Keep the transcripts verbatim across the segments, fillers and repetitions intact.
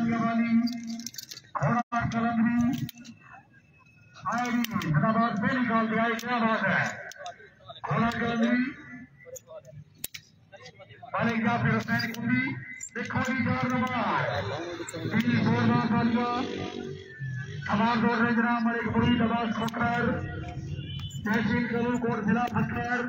वाली घोड़ा कलंदरी आईडी जिंदाबाद पहली कॉल दिया क्या बात है घोड़ा कलंदरी वाले क्या फिर हुसैन कुंडी देखो जी चार नंबर तीन जोरदार तालियां तमाम दौड़ रहे जनाब मलिक बुरी दबास खोकर तहसील कलू कोट जिला फटकर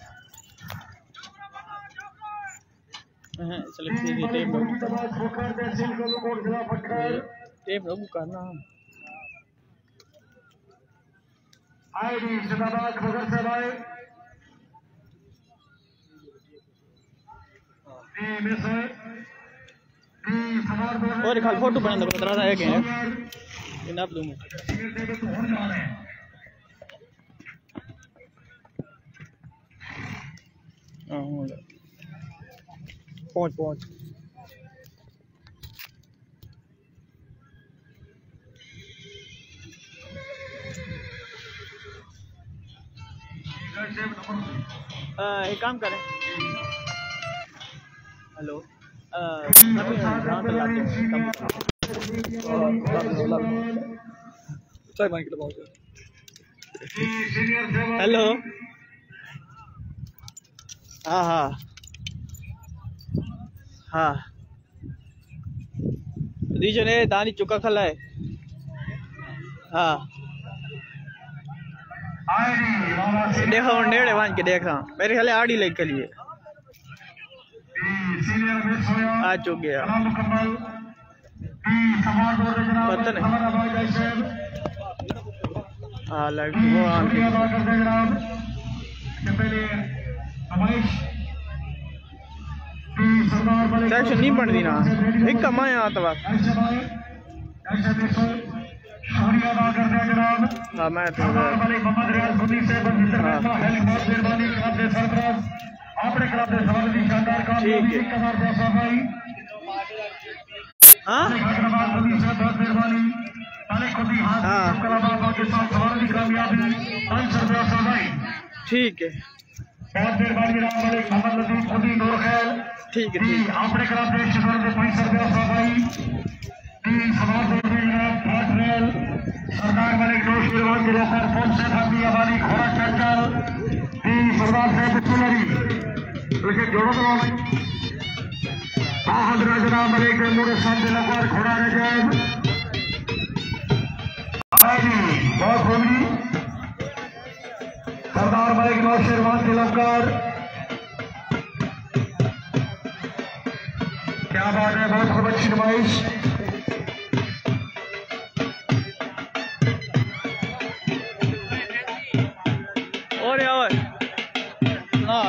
टेप लागू करना आईडी जिंदाबाद भगत साहब आए और खाल फोटो बना दो बता रहा है कि इन आप दूंगा हां पहुंच पहुंच एक काम करें हेलो हेलो हाँ हाँ हाँ रीजन है दानी चुका खला है हाँ देखा नेड़े वन के देखा मेरे ख्याल आड़ी लेके लिए आ चुक गया पता नहीं हाँ लग वो सेक्शन नहीं बढ़ दी ना एक कम आया आता बात हाँ मैं तो ठीक है हाँ ठीक है ठीक है ठीक अपने खिलाफ सरदार मलिक दोष निर्माण के लेकर फोन से भागी हमारी घोड़ा चंचल सरदार साहब चुनरी उसे जोड़ो तो बहादुर जनाब मलिक मोरे सामने लगा घोड़ा रजब बहुत होगी सरदार मलिक दोष निर्माण के लेकर क्या बात है बहुत खूब अच्छी नुमाइश और यार हाँ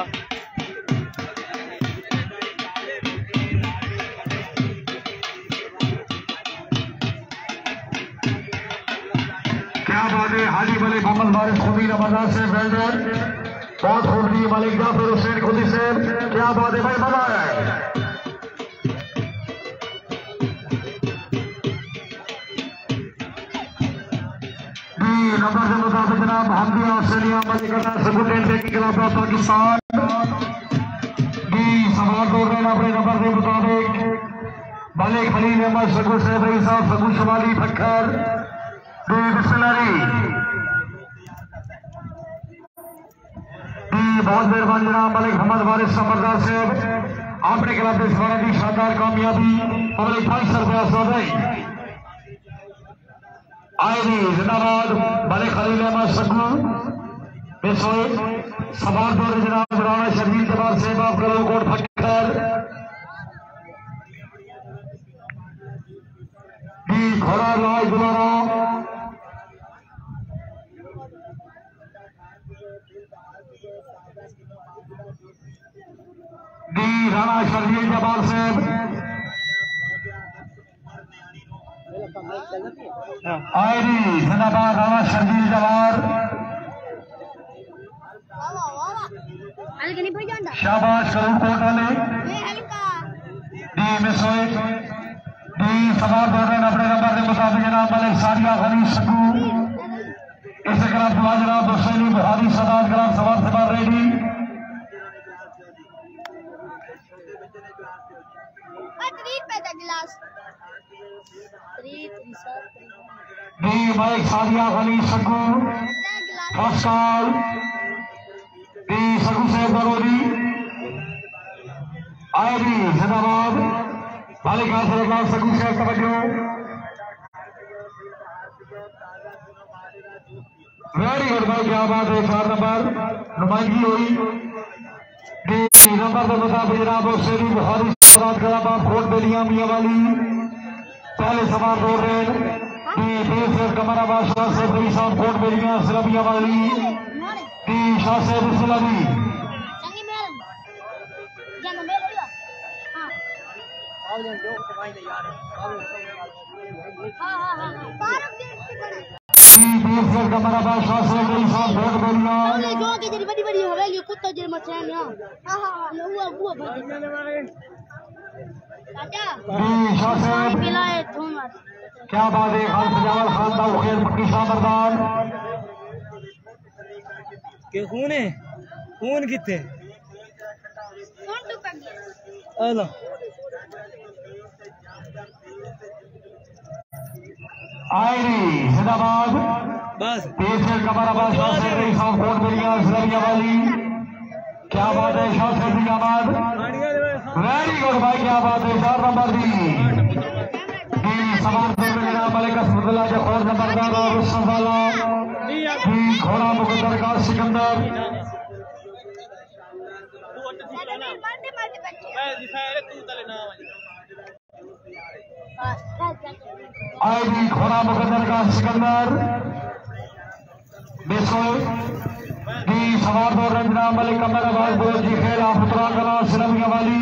क्या बात है हाजी मलिक मोहम्मद वारिस खुदी रमजान से वेल्डर बहुत खूबी मलिक जाफर हुसैन खुदी से क्या बात है भाई मजा है नंबर के मुताबिक जनाब हमदिया ऑस्ट्रेलिया मलिकता सेकंड के खिलाफ पाकिस्तान भी सवाल दौड़ रहे अपने नंबर के मुताबिक मलिक खलील अहमद सगुल साहब रही साहब सगुल शमाली फक्कर बिस्मिल्लाह बहुत मेहरबानी जनाब मलिक मोहम्मद वारिस समरदार साहब अपने खिलाफ की शानदार कामयाबी मलिक ढाई सौ रुपया सौ भाई आईडी जिंदाबाद मलिक खलील अहमद सगू सवाल दौर जनाब राणा शर्जील जवाब साहब आप करो कोट फटकर घोड़ा लाल गुलारा दी राणा शर्जील जवाब साहब आईडी जिंदाबाद राणा शर्जील जवार शाबाश करूं कोट वाले डी मिसोए डी सवाल दौड़ रहे अपने नंबर के मुताबिक जनाब मलिक सारिया गनी सकू इसे खिलाफ दुआ जनाब हुसैनी बुहारी सदात खिलाफ सवाल से बार रेडी दी माइक सादिया खली सगू फर्स्ट कॉल दी सगू से बरोदी आईडी जिंदाबाद मालिक हासिल सगू से तवज्जो वेरी गुड भाई क्या बात है। चार नंबर नुमाइंदगी हुई नंबर के मुताबिक जनाब शेरी बुखारी कोट बेलिया मियाँ वाली पहले सवार दौड़ रहे कमर आबाद शाह से कोट बेलिया सिलमिया वाली शाह से सिलमी कमर आबाद शाह से कोट बेलिया बड़ी बड़ी हवेली कुत्ता जे मचान हां हां हां हुआ हुआ चाचा पिलाए थोमस क्या बात है। खान सजावल खान दा खेल पक्की शाह मर्दान के खून है खून किथे कौन तो कर गया आला आईडी जिंदाबाद बस तेज से कमर आबाद शाह से रही शाह कोट बेलिया सिलमिया वाली क्या बात है। शाह से जिंदाबाद वेरी गुड भाई क्या बात है। चार नंबर दी दी सवार दो जनाब मलिक असदुल्लाह जो खोर नंबरदार और रुस्तम वाला दी घोड़ा मुकद्दर का सिकंदर आईडी घोड़ा मुकद्दर का सिकंदर बिल्कुल दी सवार दो जनाब मलिक कमर आबाद दो जी खेल आफतरा कला सिलमिया वाली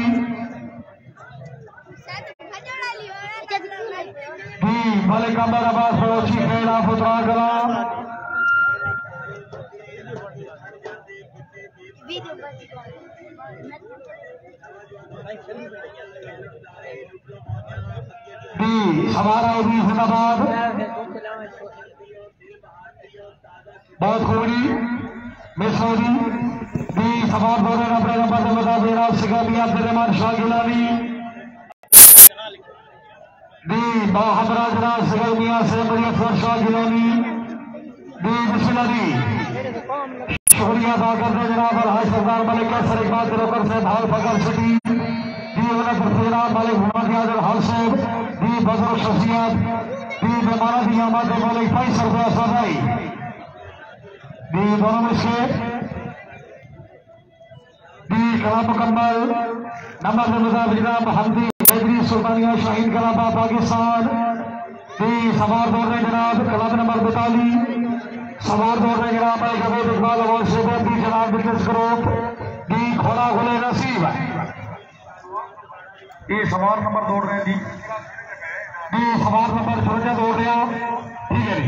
दी मलिक कमर आबाद दो जी खेल आफतरा कला दी सवार आईडी जिंदाबाद बहुत खूबी मिसौरी दी सवार दो नंबर नंबर से बता देना सिकाबिया रहमान शाह गिलानी दी बाहमरा जनाब सिकाबिया से बड़ी शाह गिलानी दी बिस्मिल्लाह दी शुक्रिया अदा करते जनाब अलहाज सरदार मलिक कैसर इकबाल दिलोकर से भाल फकर सिटी दी उन्हें जनाब मलिक हुमादिया हाल साहब दी बजर शख्सियत दी बेमारा दी आमाद मलिक फैसल रुपया सदाई दी दोनों में से दी कला मुकम्मल नंबर के मुताबिक जनाब हमदी हैदरी सुल्तानिया शाहीन कलाबा पाकिस्तान दी सवार दौड़ रहे जनाब क्लब नंबर बताली सवार दौड़ रहे जनाब अवैध इकबाल अवार्ड से दी जनाब बिजनेस ग्रुप दी खोला खोले नसीब ये सवार नंबर दौड़ रहे दी दी सवार नंबर चौदह दौड़ रहा ठीक है जी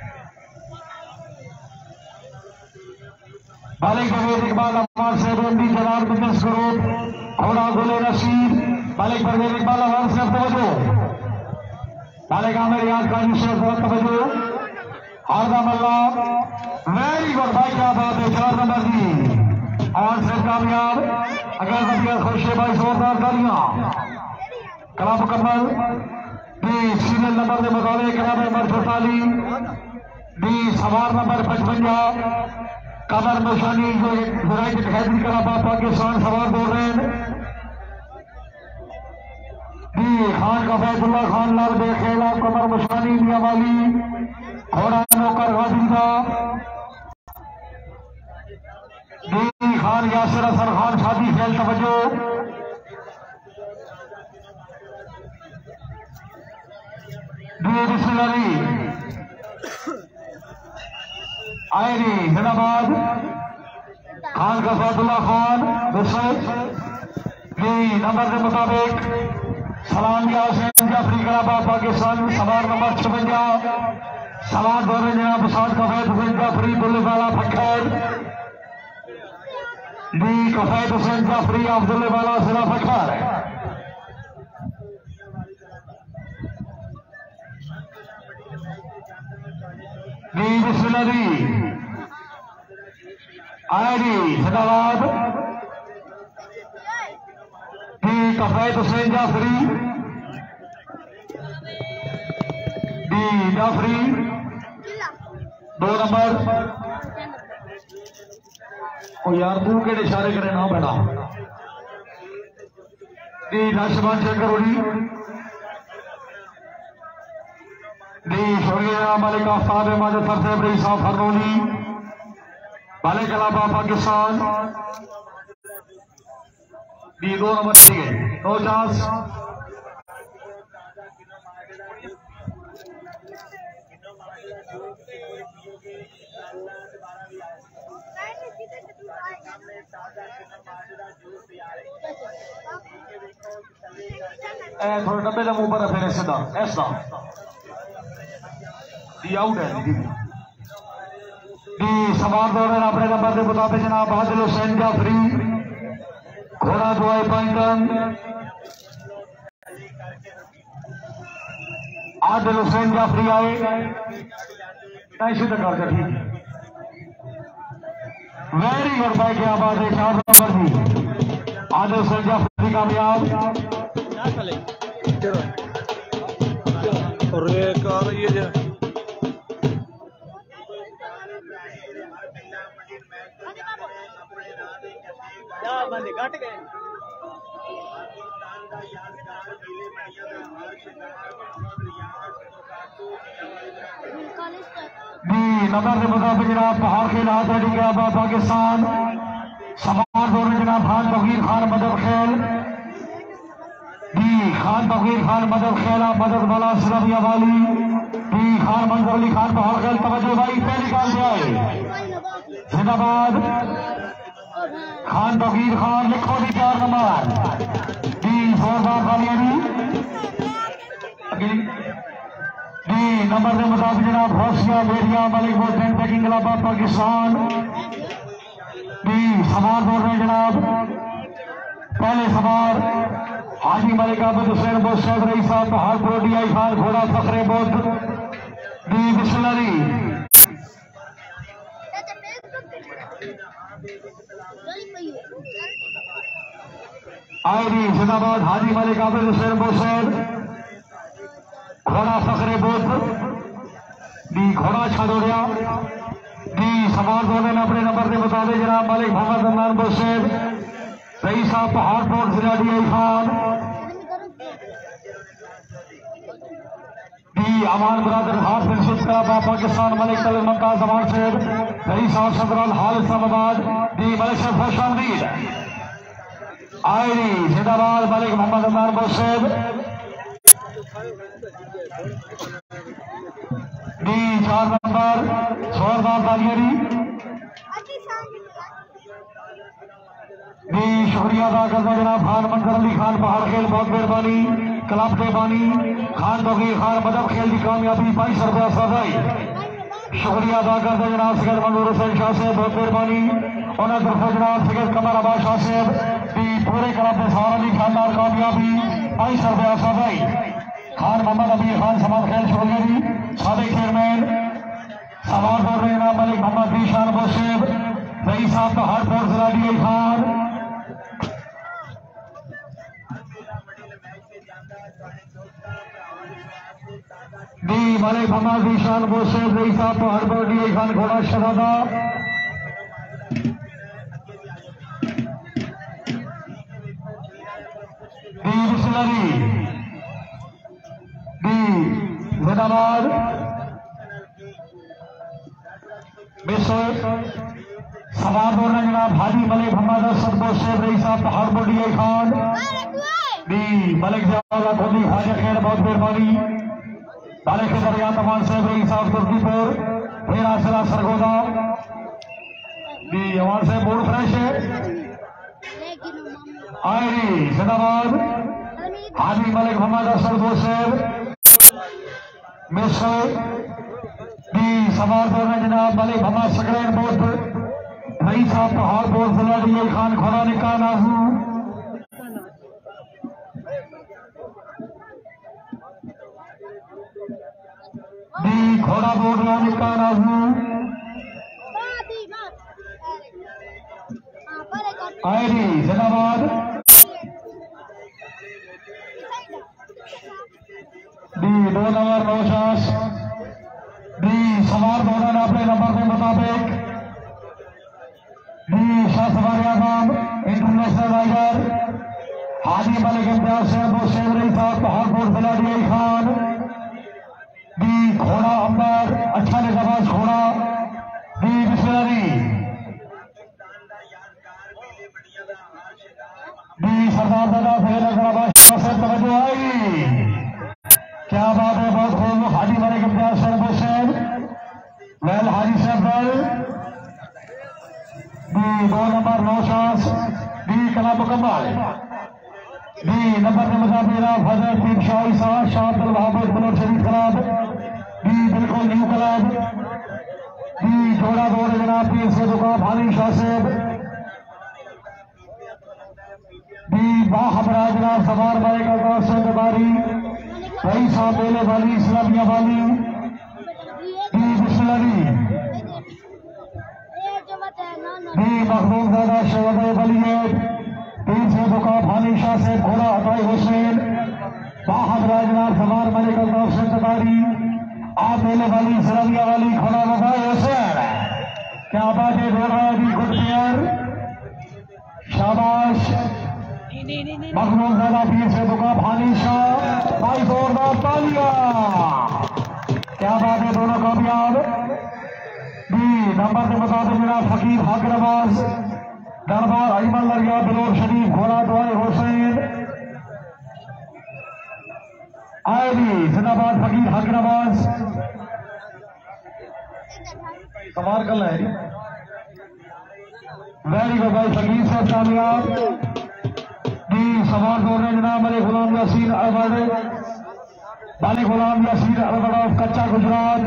मालिक अवैध इकबाल अवार्ड से दी जनाब बिजनेस ग्रुप खोला खोले नसीब मालिक परवेज इकबाल अवार्ड से तवज्जो मालिक आमिर याद का तवज्जो आरदा मल्ला वेरी गुड भाई क्या बात है। चार नंबर की और से कामयाब अगर नबिया खुशे भाई जोरदार तालियां कला मुकम्मल दी सीरियल नंबर के मुताबिक कला नंबर चौताली दी सवार नंबर पचवंजा कमर मशानी जो यूनाइटेड हैदरी कलाबा पाकिस्तान सवार दौड़ रहे हैं दी खान का फैजुल्ला खान लाल बेखेला कमर मशानी मियां वाली घोड़ा नौकर गाजिंदा दी खान यासिर असर खान शादी खेल तवज्जो दी बिस्मिल्लाह आईडी जिंदाबाद खान का फैजुल्ला खान दी नंबर के मुताबिक सलामिया हुसैन जाफरी कलाबा पाकिस्तान सवार नंबर छवंजा सवार दौरे जनाब साद कफैत हुसैन जाफरी दुल्लेवाला फखर दी कफैत हुसैन जाफरी अब्दुल्लेवाला सिला फखर दी बिस्मिल्लाह दी आईडी जिंदाबाद दी कफैत हुसैन जाफरी डी जाफरी किला दो नंबर ओ यार तू के इशारे करे ना बेटा डी लक्ष्मण चेक करोड़ी डी शोरिया मलिक आफ्ताब अहमद सरसेब रईसा फरनोली बाले कलाबा पाकिस्तान डी दो नंबर के नो चांस थोड़ा डब्बे का मुंह पर रखे सीधा ऐसा डी आउट है डी सवार दौड़े अपने नंबर के मुताबिक जनाब आदिल हुसैन जाफरी घोड़ा दुआई पैंटन आदिल हुसैन जाफरी आए ऐसी तो कर ठीक वेरी गुड बाई क्या बात है चार नंबर की आदिल हुसैन जाफरी कामयाब और ये कार ये जो क्या बंदे घट गए नंबर के मुताबिक जनाब पहाड़ खेल हाथ गया पाकिस्तान समान दोनों जनाब खान तबीर खान मदद खेल डी खान तबीर खान मदद खेला मदद वाला सलामिया वाली डी खान मंजर अली खान पहाड़ खेल तवज्जो भाई पे निकाल जाए जिंदाबाद खान तबीर खान लिखो दी चार नंबर डी जोरदार वाली डी नंबर के मुताबिक जनाब हौसिया बेरिया मलिक बोर्ड पैकिंग इलाहाबाद पाकिस्तान डी सवार बोल रहे जनाब पहले सवार हाजी मलिक आबद हुसैन बोध सैद रई साहब पहाड़पुर डी आई खान घोड़ा फखरे बोध डी बिस्मिल्लाह आई डी जिंदाबाद हाजी मलिक आबद हुसैन बोध सैद घोड़ा फखरे बोध डी घोड़ा छादोड़िया डी सवार दोनों ने अपने नंबर के मुताबिक जनाब मलिक मोहम्मद अमरान बोध सैद रई साहब पहाड़पुर जिला डी आई खान डी अमान बरादर हाथ दिलसुद का पाकिस्तान मलिक तल मुमताज अमान सैद रई साहब सदराल हाल इस्लामाबाद डी मलिक साहब खुश आमदीद आई डी जिंदाबाद मलिक मोहम्मद अमरान बोध सैद डी चार नंबर जोरदार तालियारी डी शुक्रिया अदा करता जनाब खान मंजर अली खान पहाड़ खेल बहुत मेहरबानी क्लब के बानी खान बगीर खान मदब खेल की कामयाबी बाईस रुपया सदाई शुक्रिया अदा करता जनाब सैयद मंजूर हुसैन शाह साहब बहुत मेहरबानी उन्हें तरफ जनाब सैयद कमर अब्बास शाह साहब डी पूरे क्लब के सारा अली खानदार कामयाबी बाईस रुपया सदाई खान मोहम्मद अबी खान समाज खेल छोड़ेगी सादे चेयरमैन सवार बोल रहे जनाब मलिक मोहम्मद दीशान बोसेब रई साहब पहाड़पुर जिला डी आई खान डी मलिक मोहम्मद दीशान बोसेब रई साहब पहाड़पुर डी आई खान घोड़ा शहजादा डी बिस्मिल्लाह डी जिंदाबाद मिसर सवार बोल रहे जनाब हाजी मलिक मोहम्मद असद बोसेब रई साहब पहाड़पुर डी आई खान डी मलिक जवाला खोली ख्वाजा खैर बहुत मेहरबानी बाले के दरिया तमान साहब रई साहब तुर्कीपुर फिर आसरा सरगोदा डी अमान साहब बोर्ड फ्रेश है आई डी जिंदाबाद हाजी मलिक मोहम्मद असद बोसेब मिसर डी सवार बोल रहे जनाब मलिक मोहम्मद सकरैन बोध रई साहब पहाड़पुर जिला डी आई खान घोड़ा निकाह नाजू डी घोड़ा बोर्ड निकाह नाजू आई डी जिंदाबाद डी दो नंबर नौशास मुताबिक शाह सवार आजम इंटरनेशनल राइडर हाजी मलिक इम्तियाज साहब शेख रही साहब पहाड़पुर बिलाडी खान बी घोड़ा अंबर अच्छा लिजाबाज घोड़ा बी बिस्मिल्लाह बी सरदार दादा फेर से तवज्जो आई। क्या बात है, बहुत खूब। हाजी मलिक इम्तियाज साहब शेख वैल हाजी साहब बी दो नंबर नौशास बी कला मुकम्मल बी नंबर के मुताबिक फजल तीन शाही साहब शाह अब्दुल वहाब बुलंद शरीफ क्लब बी बिल्कुल न्यू क्लब बी जोड़ा दौड़ जनाब पी से दुकान भानी शाह साहब बी बाहबरा जनाब सवार मारे का से बारी रई साहब मेले वाली इस्लामिया वाली बी बिस्मिल्लाह बी मखदूम दादा शहद वलीद तीन से बुका भानी शाह से घोड़ा अताई हुसैन बाहबरा जनाब सवार मारे का से तबारी आप मेले वाली इस्लामिया वाली घोड़ा लगाए हुसैन। क्या बात है, दो रहा जी गुड प्लेयर शाबाश मखदूम दादा पीर से दुका भानी शाह भाई जोरदार तालियां। क्या बात है, दोनों कामयाब। बी नंबर के मुताबिक मेरा फकीर हाकिर नवाज दरबार अजमल लरिया बिलोर शरीफ घोड़ा दुआए हुसैन आए भी जिंदाबाद फकीर हाकिर नवाज कमाल कर है। वेरी गुड भाई फकीर साहब कामयाब। बी सवार दौड़ रहे जनाब मलिक गुलाम यासीन अरबड़ मलिक गुलाम यासीन अरबड़ ऑफ कच्चा गुजरात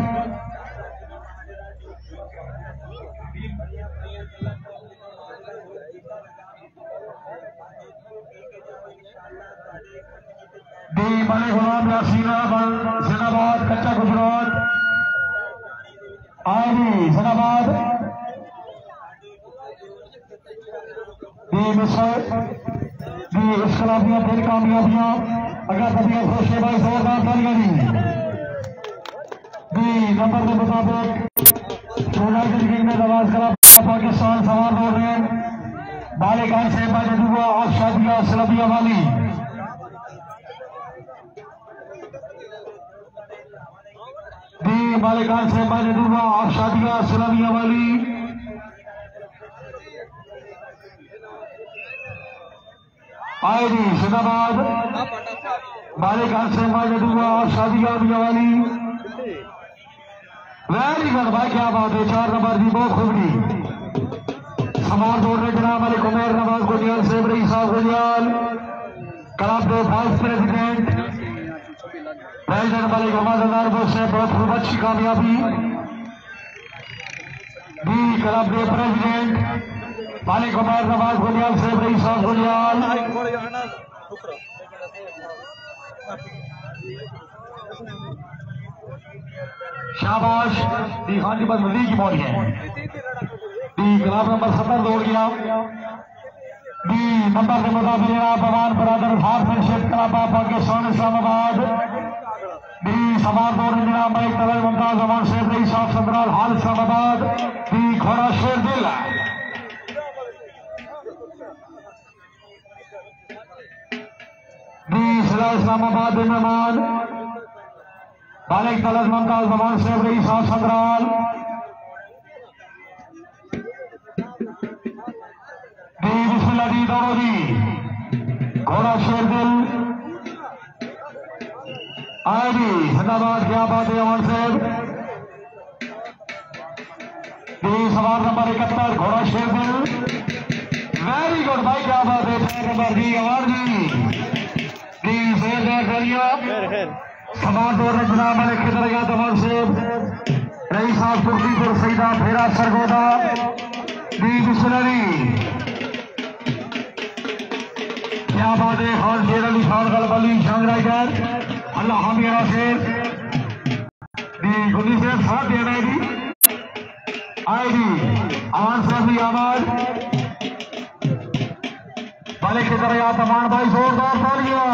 बी मलिक गुलाम यासीन अरबड़ जिंदाबाद कच्चा गुजरात आए भी जिंदाबाद बी मिसर जी इस्लामिया फिर कामयाबियां अगर कभी खुश है भाई जोरदार तालियां दी। जी नंबर के मुताबिक यूनाइटेड किंगडम नवाज करा पाकिस्तान सवार दौड़ रहे बालिकान से बाजुआ और शादिया सलबिया वाली जी बालिकान से बाजुआ और शादिया सलबिया वाली आए जी जिंदाबाद बालिकान से बाजुआ और शादिया वाली। वेरी गुड भाई, क्या बात है। चार नंबर जी बहुत खूबी सवार दौड़ रहे जनाब मलिक उमेर नवाज गुजियाल सेब रही साहब गुजियाल क्लब के vice president president Malik Mohammad अनारबो से बहुत खूब अच्छी कामयाबी। बी क्लब के प्रेसिडेंट मलिक उमेर नवाज गुजियाल सेब रही साहब गुजियाल शाबाश। दी खान की बस नदी की मौली है। डी क्लब नंबर सत्तर दौड़ गया। डी नंबर के मुताबिक पवान बरादर horsemanship club of Pakistan Islamabad डी सवार दौड़ जनाब मलिक तलल मुमताज अमान शेख रही साहब संदराल हाल इस्लामाबाद डी घोड़ा शेर दिल डी जिला इस्लामाबाद मेहमान मालिक तलल मुमताज अमान शेख रही साहब संदराल दी दोनों जी घोड़ा शेर दिल आए जी जिंदाबाद। क्या बात है अमन साहब। सवार नंबर इकहत्तर घोड़ा शेर दिल वेरी गुड भाई, क्या बात है। नंबर जी अमन जी दी शेर करिए सवार दौड़ जनाब मलिक की तरह अमन साहब रही साहब कुर्दीपुर सईदा फेरा सरगोदा दी बिस्मिल्लाह। क्या बात है। खान शेर अली खान गलबली शंग राइडर अल्लाह हमीरा शेर दी गुली से साथ दे रहे दी आए दी आवाज से भी आवाज वाले की तरह या तमान भाई जोरदार तालियां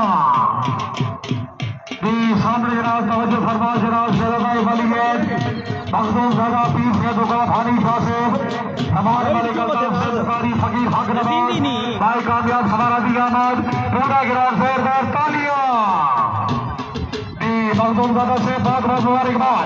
दी सामने जनाब तवज्जो फरमा जनाब शेर भाई वली है मखदूम दादा पीर से दुकान भानी गिराज जोरदार तालियां मखदूम दादा से बहुत बहुत मुबारकबाद।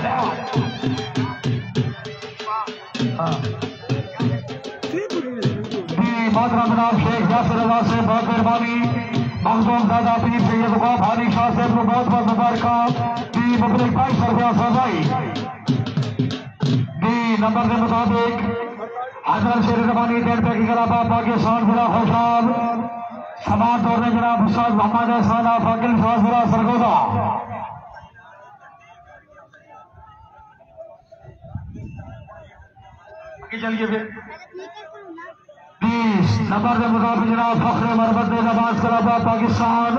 जी मातरा जनाब शेख यासिर रजा से बहुत मेहरबानी। मखदूम दादा पीर सैयद वकाफ हाजी शाह साहब को बहुत बहुत मुबारक। जी मुबलिक भाई सरफराज सजाई जी नंबर के मुताबिक हजरत शेर रबानी डेढ़ पे की गलाबा पाकिस्तान जिला खुशाब समाज दौरने जनाब उस्ताद मोहम्मद एहसान फाकिल फाजरा सरगोदा। चलिए फिर बीस नंबर के मुताबिक जनाब फखरे मरबत नमाज कलाबा पाकिस्तान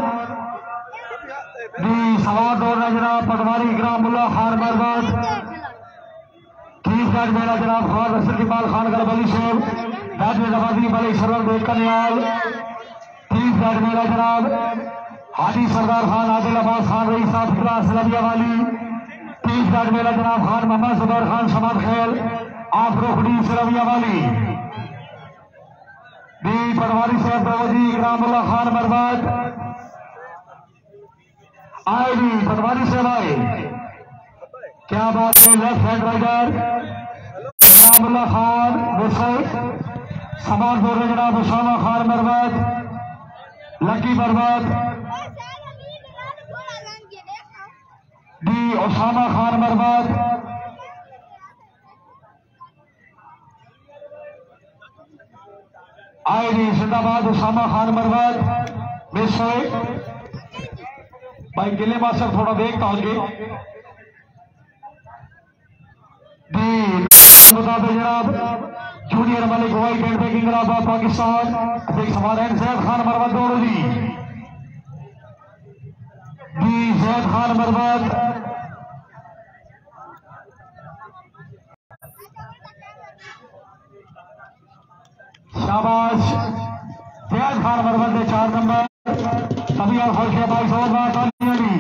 जी सवार दौरने जनाब पटवारी इकराम मुल्ला खान मरबत। तीस गाज मेला जनाब खान रसल इकबाल खान गलबली शेब राज नवाजी मलिक सरवर देख कन्याल। तीस गाज मेला जनाब हाजी सरदार खान आदिल अब्बास खान रईस साहब सलामिया वाली। तीस गाज मेला जनाब खान मोहम्मद जुबैर खान समाद खेल आप रोकड़ी सलामिया वाली। दी पटवारी साहब बाबूजी इकरामुल्लाह खान बर्बाद आए जी पटवारी साहब आए क्या बात है। Left hand rider Ikramullah Khan मुसैद समाज बोल रहे जनाब उसामा खान बर्बाद लकी बर्बाद दी उसामा खान बर्बाद। आए जी जिंदाबाद उसामा खान बर्बाद मिस हुए भाई गिले मास्टर थोड़ा देखता होंगे जी मुताबिक जनाब जूनियर मलिक वाइट एंड बैकिंग इलाहाबाद पाकिस्तान एक सवाल है जैद खान बर्बाद दौड़ो जी जी जैद खान बर्बाद शाबाश जैद खान बर्बाद ने चार नंबर सभी और खुश है भाई सौ बात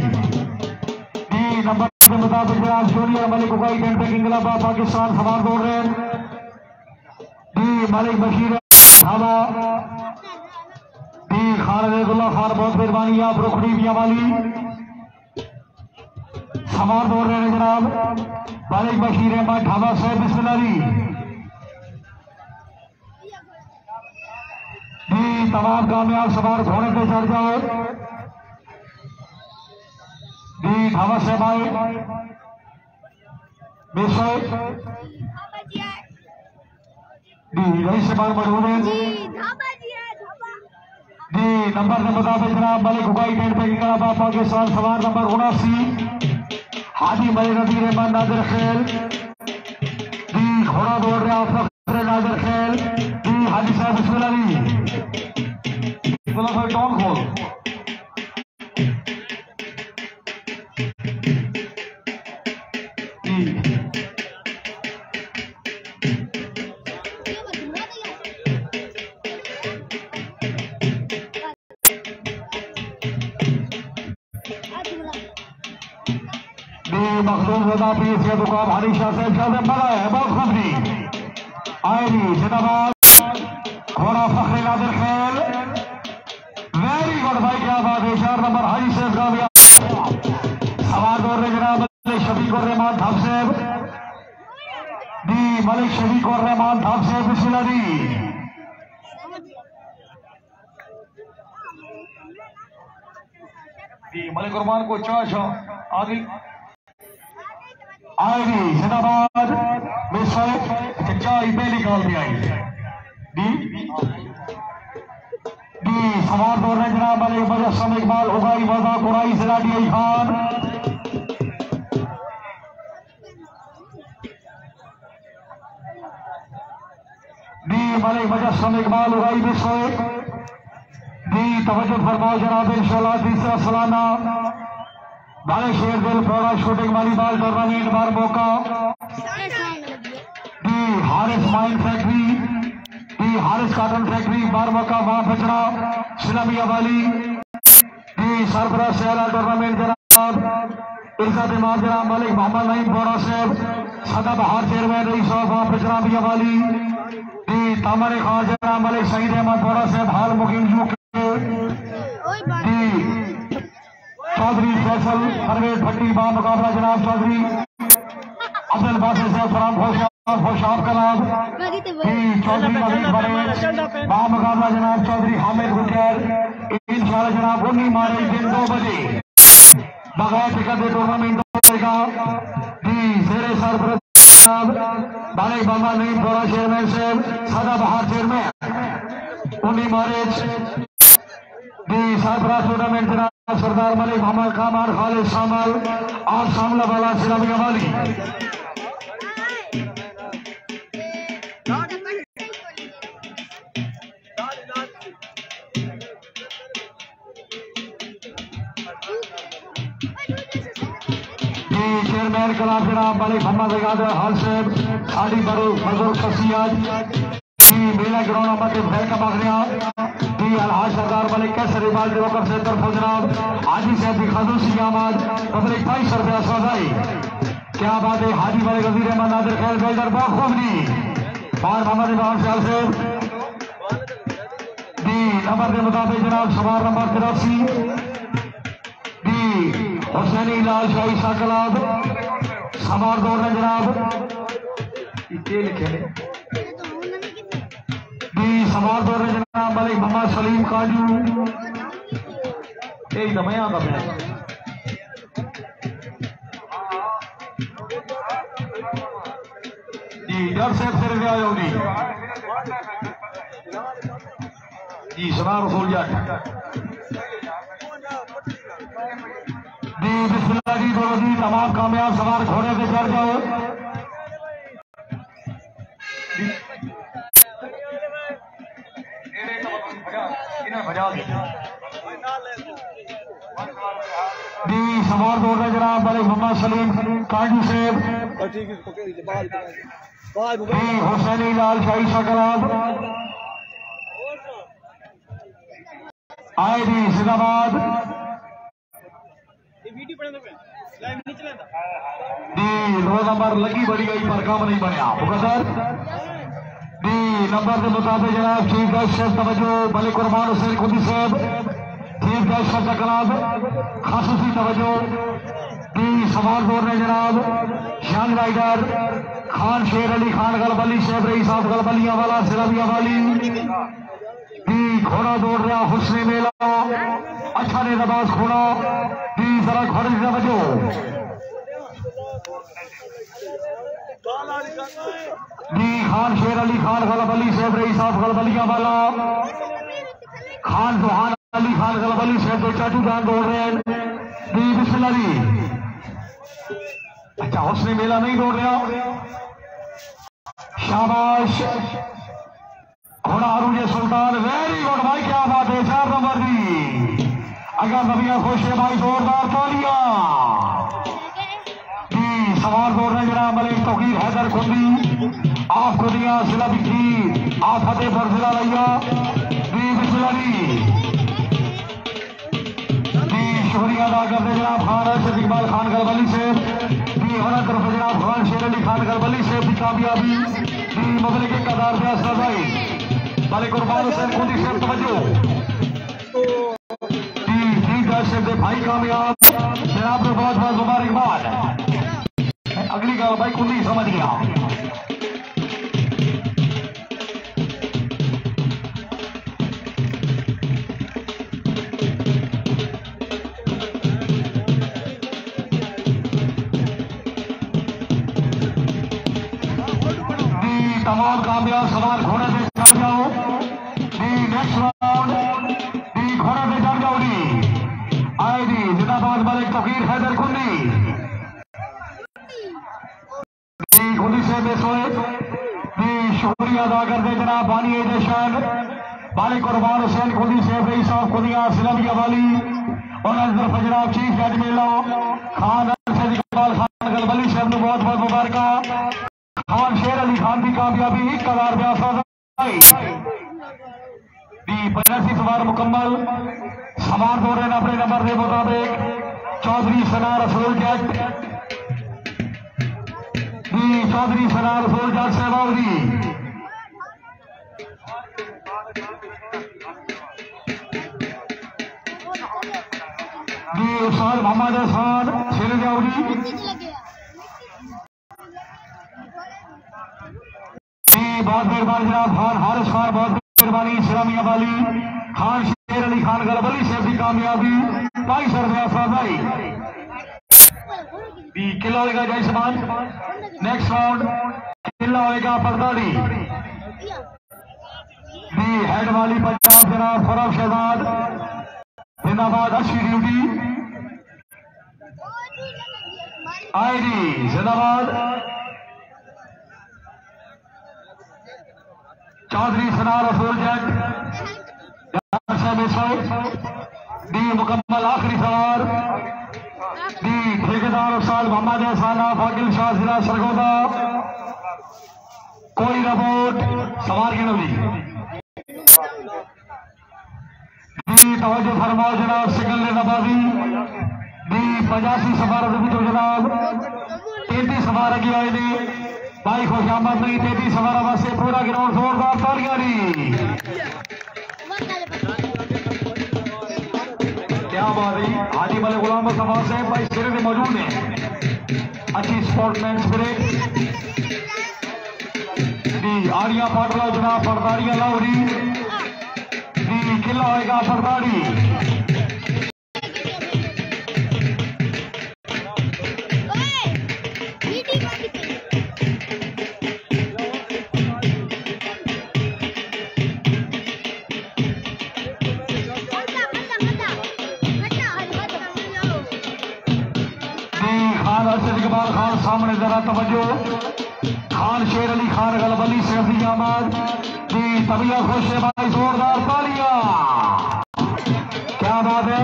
जी नंबर के मुताबिक जनाब जूनियर मलिक वाइट एंड बैकिंग इलाहाबाद पाकिस्तान सवाल दौड़ रहे हैं जी मलिक बशीर हवा जी खालिदुल्लाह खान बहुत मेहरबानी आप रुखड़ी मियां वाली सवार दौड़ रहे हैं जनाब मलिक बशीर अहमद ढाबा साहब बिस्मिल्लाह जी तमाम कामयाब सवार घोड़े पे चढ़ जाओ जी ढाबा साहब आए बेशक जी रही से बार मौजूद है जी नंबर के मुताबिक जनाब मलिक हुकाई डेढ़ पे इकराबा पाकिस्तान सवार नंबर उनासी हाजी मलिक नदीर रहमान नादिर खेल जी घोड़ा दौड़ रहा फखर नादिर खेल जी हाजी साहब बिस्मिल्लाह जी बिस्मिल्लाह भाई टॉन खोल मखदूम ज़दा पीर से दुकान हारी शाह साहब शाह से बड़ा है बहुत खूब जी आए जी जिंदाबाद घोड़ा फखरे नादिर खेल वेरी गुड भाई क्या बात है। चार नंबर हाजी साहब कामयाब सवार दौर रहे जनाब शफीक और रहमान ढाब साहब जी मलिक शफीक और रहमान ढाब साहब बिस्मिल्लाह जी जी मलिक रहमान को चाशा आगे आएगी जिंदाबाद मिसल चाय पहली कॉल भी आई डी डी सवार दौड़ रहे जनाब अली मुजस्सम इकबाल उगाई वजा कुराई सिलाडी आई खान डी मलिक मुजस्सम इकबाल उगाई मिसल डी तवज्जो फरमाओ जनाब इंशाल्लाह तीसरा सालाना बाले शेर दिल प्रोड़ा शूटिंग वॉलीबॉल टूर्नामेंट बार मौका डी हारिस माइन फैक्ट्री डी हारिस कॉटन फैक्ट्री बार मौका वहां बचड़ा सिलामिया वाली डी सरफराज शहरा टूर्नामेंट जनाब इज्जत इमाम जनाब मलिक मोहम्मद नईम बोरा साहब सदा बहार चेयरमैन रईस वहां बचड़ा मिया वाली डी तामर खान जनाब मलिक सईद अहमद बोरा साहब हाल मुकीम यूके डी चौधरी फैसल परवेज भट्टी बा मुकाबला जनाब चौधरी अब्दुल बासित साहब फराम होशाब का नाम चौधरी नवीद बड़े बा मुकाबला जनाब चौधरी हामिद गुजर इंशाल्लाह जनाब उन्नी मारे दिन दो बजे बगैर टिकट के टूर्नामेंट होगा जी शेरे सरप्रस्त बाले बाबा नईम दौरा चेयरमैन साहब सदा बहार चेयरमैन उन्नी मारे जी सरबराह टूर्नामेंट जनाब सरदार मलिक मोहम्मद कामार खालिद शामल और शामला वाला सिराबिया वाली चेयरमैन कलाम जनाब मलिक मोहम्मद गदार हाल साहब साड़ी बड़े बुजुर्ग शख्सियत मेला ग्राउंड अहमद फैल का मगरिया अलहाज सरदार मलिक कैसर इबाल दिवकर से तरफ जनाब हाजी साहब की खादूसी आमाद पब्लिक बाईस सौ रुपया सौदाई क्या बात है हाजी मलिक वजीर अहमद नादिर खैल बेलदर बाखूबनी बार मोहम्मद इब्राहिम साहब से दी नंबर के मुताबिक जनाब सवार नंबर तिरासी दी हुसैनी लाल शाही साकलाब सवार दौर में जनाब लिखे सवार दौर में जनाब मलिक मोहम्मद सलीम काजू यही तो मैं आता मैं जी डर से फिर गया होगी जी सवार रसूल जाट जी बिस्मिल्लाह जी दोनों जी तमाम कामयाब सवार घोड़े पे चढ़ जाओ जी सवार दौड़ रहे जनाब मलिक मोहम्मद सलीम काजू सेब जी हुसैनी लाल शाही शकलाब आए जी सिदाबाद जी दो नंबर लगी बड़ी गई पर काम नहीं बनया मुकद्दर जी नंबर के मुताबिक जनाब चीफ गेस्ट शेख तवज्जो मलिक कुर्बान हुसैन खुदी साहब चीफ गेस्ट शेख जनाब खासूसी तवज्जो जी सवाल दौर रहे जनाब शान राइडर खान शेर अली खान गलबली शेख रई साहब गलबलिया वाला सिराबिया वाली जी घोड़ा दौड़ रहा हुस्ने मेला अच्छा ने नवाज घोड़ा जी जरा घोड़े की तवज्जो जी खान शेर अली खान गलबली शेख रई साहब गलबलिया वाला खान सुहान अली खान गलबली शेख तो चाटू दान दौड़ रहे हैं जी बिस्मिल्लाह जी अच्छा हुस्ने मेला नहीं दौड़ रहा शाबाश घोड़ा अरूज सुल्तान वेरी गुड भाई क्या बात है चार नंबर जी अगर नबिया खुश है भाई जोरदार तालियां जी सवार दौड़ रहे जनाब मलिक तौकीर हैदर खुदी आप खुदियां जिला बिखी आप फतेहपुर जिला रैया जी बिस्मिल्लाह जी जी शुक्रिया अदा करते जनाब खान अर्शद इकबाल खान गलबली से जी हमारा तरफ जनाब खान शेर अली खान गलबली से भी कामयाबी जी मुबलिक के कदार से असर भाई मलिक कुर्बान हुसैन खुदी से तवज्जो जी ठीक है दे भाई कामयाब जनाब को बहुत बहुत मुबारकबाद अगली गाँव भाई खुदी समझ गया तमाम कामयाब सवार घोड़े पे चढ़ जाओ जी नेक्स्ट राउंड जी घोड़े पे चढ़ जाओ जी आए जी जिंदाबाद मलिक तौकीर हैदर खुदी जी खुदी से बेसोए जी शुक्रिया अदा करते जनाब बानी जशन मलिक कुर्बान हुसैन खुदी से रई साहब खुदियां सिलामिया वाली और नजर जनाब चीफ जज मेला खान अर्शद इकबाल खान गलबली साहब ने बहुत बहुत मुबारक खान शेर अली खान की कामयाबी एक कदार पचासी सवार मुकम्मल सवार दौड़ रहे अपने नंबर के मुताबिक चौधरी सना रसूल जट जी चौधरी सना रसूल जट सहबाग जी जी उस्ताद मोहम्मद हसन शेर जाऊरी जी बहुत मेहरबानी जनाब खान हारिस खान बहुत मेहरबानी इस्लामिया वाली खान शेर अली खान गलबली से भी कामयाबी भाई सरफराज भाई भी किला होगा जय समान नेक्स्ट राउंड किला होगा परदाड़ी भी हेड वाली पंजाब जनाब फराब शहजाद जिंदाबाद अच्छी ड्यूटी आईडी जिंदाबाद चौधरी सना रसूल जट दी मुकम्मल आखिरी सवार दी ठेकेदार उस्ताद मोहम्मद हसाना फाकिल शाह जिला सरगोदा कोई रिपोर्ट सवार की नबी दी तवज्जो फरमाओ जनाब सिकल नवाजी दी पचासी सवार तो जनाब तैतीस सवार की आए ने भाई खुशामद नहीं तैतीस सवार वास्ते पूरा ग्राउंड जोरदार तालियां दी क्या बात है हाजी वाले गुलाम मुस्तफा साहब भाई सिरे में मौजूद हैं अच्छी स्पोर्टमैन स्पिरिट दी आड़िया पाटला जनाब परदाड़िया लाहौरी दी किला होएगा परदाड़ी इकबाल खान सामने जरा तवज्जो खान शेर अली खान गलबली सैफी अहमद जी तबियत खुश है भाई जोरदार तालियां क्या बात है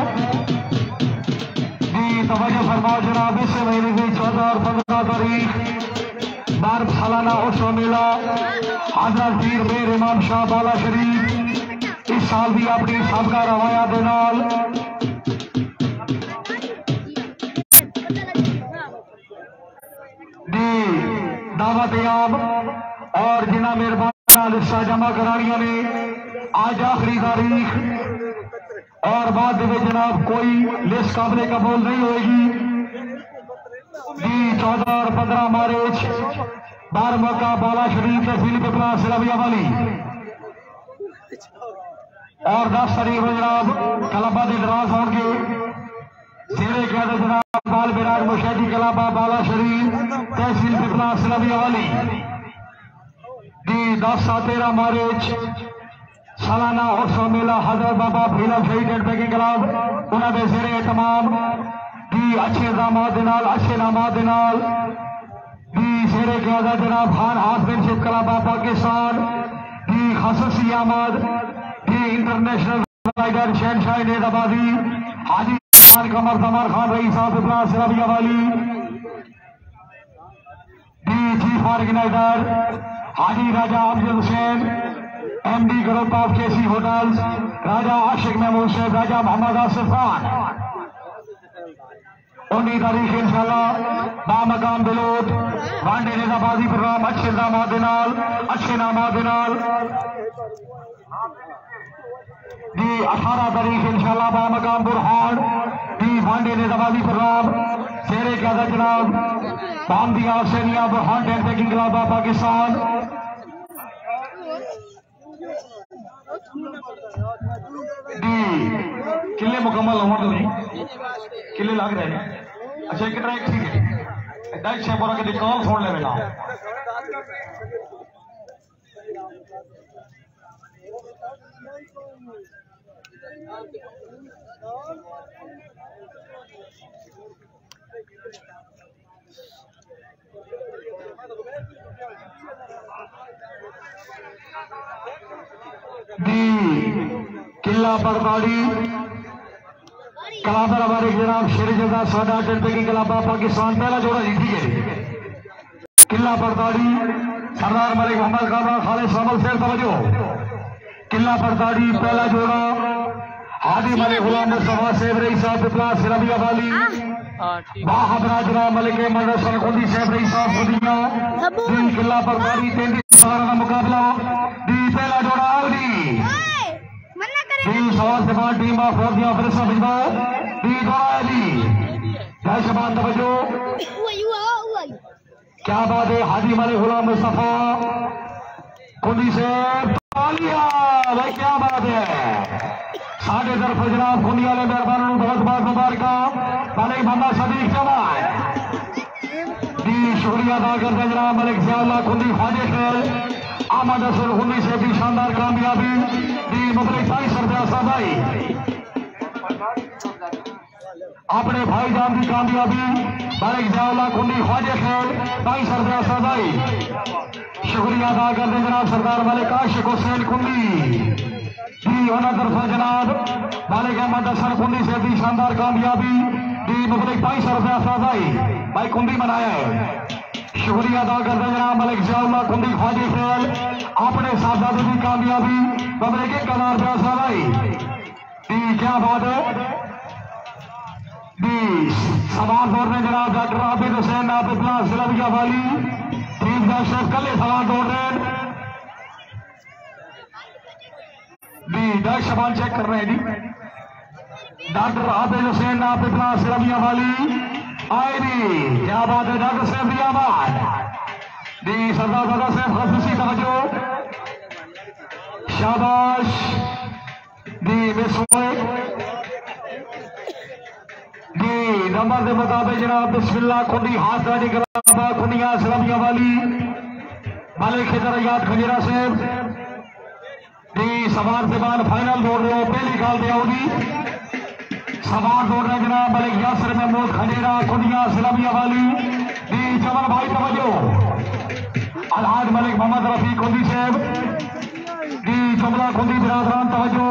जी तवज्जो फरमाओ जनाब इस महीने की चौदह और पंद्रह तारीख बारह सालाना उत्सव मेला हजरत पीर मेर इमाम शाह बाला शरीफ इस साल भी अपनी सबका रवाया दे नाल दावत आम और जिना मेहरबान लिस्सा जमा करानिया ने आज आखिरी तारीख और बाद में जनाब कोई लिस्ट काबिल कबूल नहीं होगी जी चौदह और पंद्रह मार्च बार मौका बाला शरीफ तहसील पिपला सिलाविया वाली और दस तारीख में जनाब कलाबा के ड्रास होंगे जेरे क्या जनाब बाल बिराज मुशैदी कलाबा बाला शरीफ तहसील पिपला सिलाविया वाली जी दस सा तेरह मार्च सालाना उत्सव मेला हजरत बाबा भीलम शहीद एंड पैकिंग क्लब उन्होंने जेरे तमाम जी अच्छे दामाद नाल अच्छे नामाद नाल जी जेरे क्या जनाब खान हासबिनशिप कलाबा पाकिस्तान जी खससी अहमद जी इंटरनेशनल राइडर शहनशाह नेदाबादी हाजी कमर तमर खान रही साहब पिपला सिलाविया वाली डी चीफ ऑर्गेनाइजर हाजी Raja Afzal Hussain MD group of KC hotels Raja Ashiq Mahmood Sheikh Raja Mohammad Asif Khan उन्नीस तारीख इंशाल्लाह बामकाम बिलोट वांडे नेताबाजी प्रोग्राम अच्छे दामाद नाल अच्छे नामाद नाल जी अठारह तारीख इंशाल्लाह बामकाम बुरहान जी वांडे नेताबाजी प्रोग्राम शेरे क्या जनाब बाम दिया सैनिया Burhan tent pegging club Pakistan जी किले मुकम्मल होने तो नहीं किले लग रहे हैं अच्छा एक ट्रैक ठीक है दस छह बोरा के कॉल सुन ले बेटा किला परदाड़ी कलाबर हमारे जनाब शेर जदा सादा टेंट की कलाबा पाकिस्तान पहला जोड़ा जीती है किला परदाड़ी सरदार मलिक मोहम्मद काबा खालिद सामल शेर तवज्जो किला परदाड़ी पहला जोड़ा हाजी मलिक गुलाम मुस्तफा सेब रई साहब पिपला सिलाविया वाली बाहबरा जनाब मलिक मदरसा खुदी सेब रई साहब खुदिया दिन किला परदाड़ी तैंतीस सवार का मुकाबला दी पहला जोड़ा आवली टीम सवार से टीम ऑफ फोर्स ऑफिसर भिजवाओ दी दौड़ा है दी जय शबान तवज्जो हुआ हुआ हुआ क्या बात है हाजी वाले गुलाम मुस्तफा कुंडी से तालियां भाई क्या बात है साढ़े तरफ जनाब कुंडी वाले मेहरबान बहुत बहुत मुबारक मलिक मोहम्मद सदीक जमात दी शुक्रिया अदा करते हैं जनाब मलिक ज़ियाउल्लाह कुंडी ख्वाजे खेल अहमद रसूल कुंडी से भी शानदार कामयाबी दी मुबलिक भाई सरदार भाई अपने भाईजान की कामयाबी मलिक ज़ियाउल्लाह कुंडी ख्वाजे खेल भाई सरदार भाई शुक्रिया अदा करते जनाब सरदार मलिक आशिक हुसैन कुंडी जी उन्होंने तरफ जनाब मलिक अहमद हसन कुंडी से भी शानदार कामयाबी दी मुबलिक भाई सरदार भाई भाई कुंडी बनाया है शुक्रिया अदा करते जनाब मलिक ज़ियाउल्लाह कुंडी ख्वाजे खेल अपने साहबजादे की कामयाबी मुबलिक एक कदार प्यासा भाई दी क्या बात है सवाल दौड़ रहे जनाब डॉक्टर आबिद हुसैन आबिदला सिलविया वाली ठीक है शेफ कल सवाल दौड़ रहे दी सवाल चेक कर रहे हैं जी डॉक्टर आबिद हुसैन आबिदला सिलविया वाली आए दी क्या बात है डॉक्टर साहब दी आबाद दी सरदार दादा साहब खसूसी तवज्जो शाबाश दी मिसोए जी नंबर के मुताबिक जनाब बिस्मिल्लाह कुंडी हाथ राजी कराबा कुंडिया सलामिया वाली मालिक खिदर याद खजीरा साहब जी सवार से बाद फाइनल दौड़ रहे हो पहली गाल दे आओगी सवार दौड़ रहे जनाब मलिक यासर महमूद खजीरा कुंडिया सलामिया वाली जी चमन भाई तवज्जो अलहाज मलिक मोहम्मद रफी कुंडी साहब जी जुमला कुंडी बिरादरान तवज्जो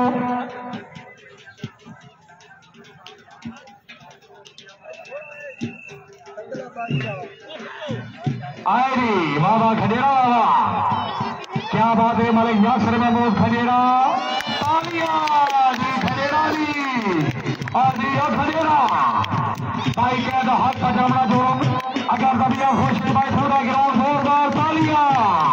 आए रे बाबा खडेरा बाबा क्या बात है मलिक यासर महमूद खडेरा तालियां जी खडेरा जी और जी और खडेरा भाई कह दो हाथ का जामना जोड़ अगर कभी खुश है भाई पूरा ग्राउंड जोरदार तालियां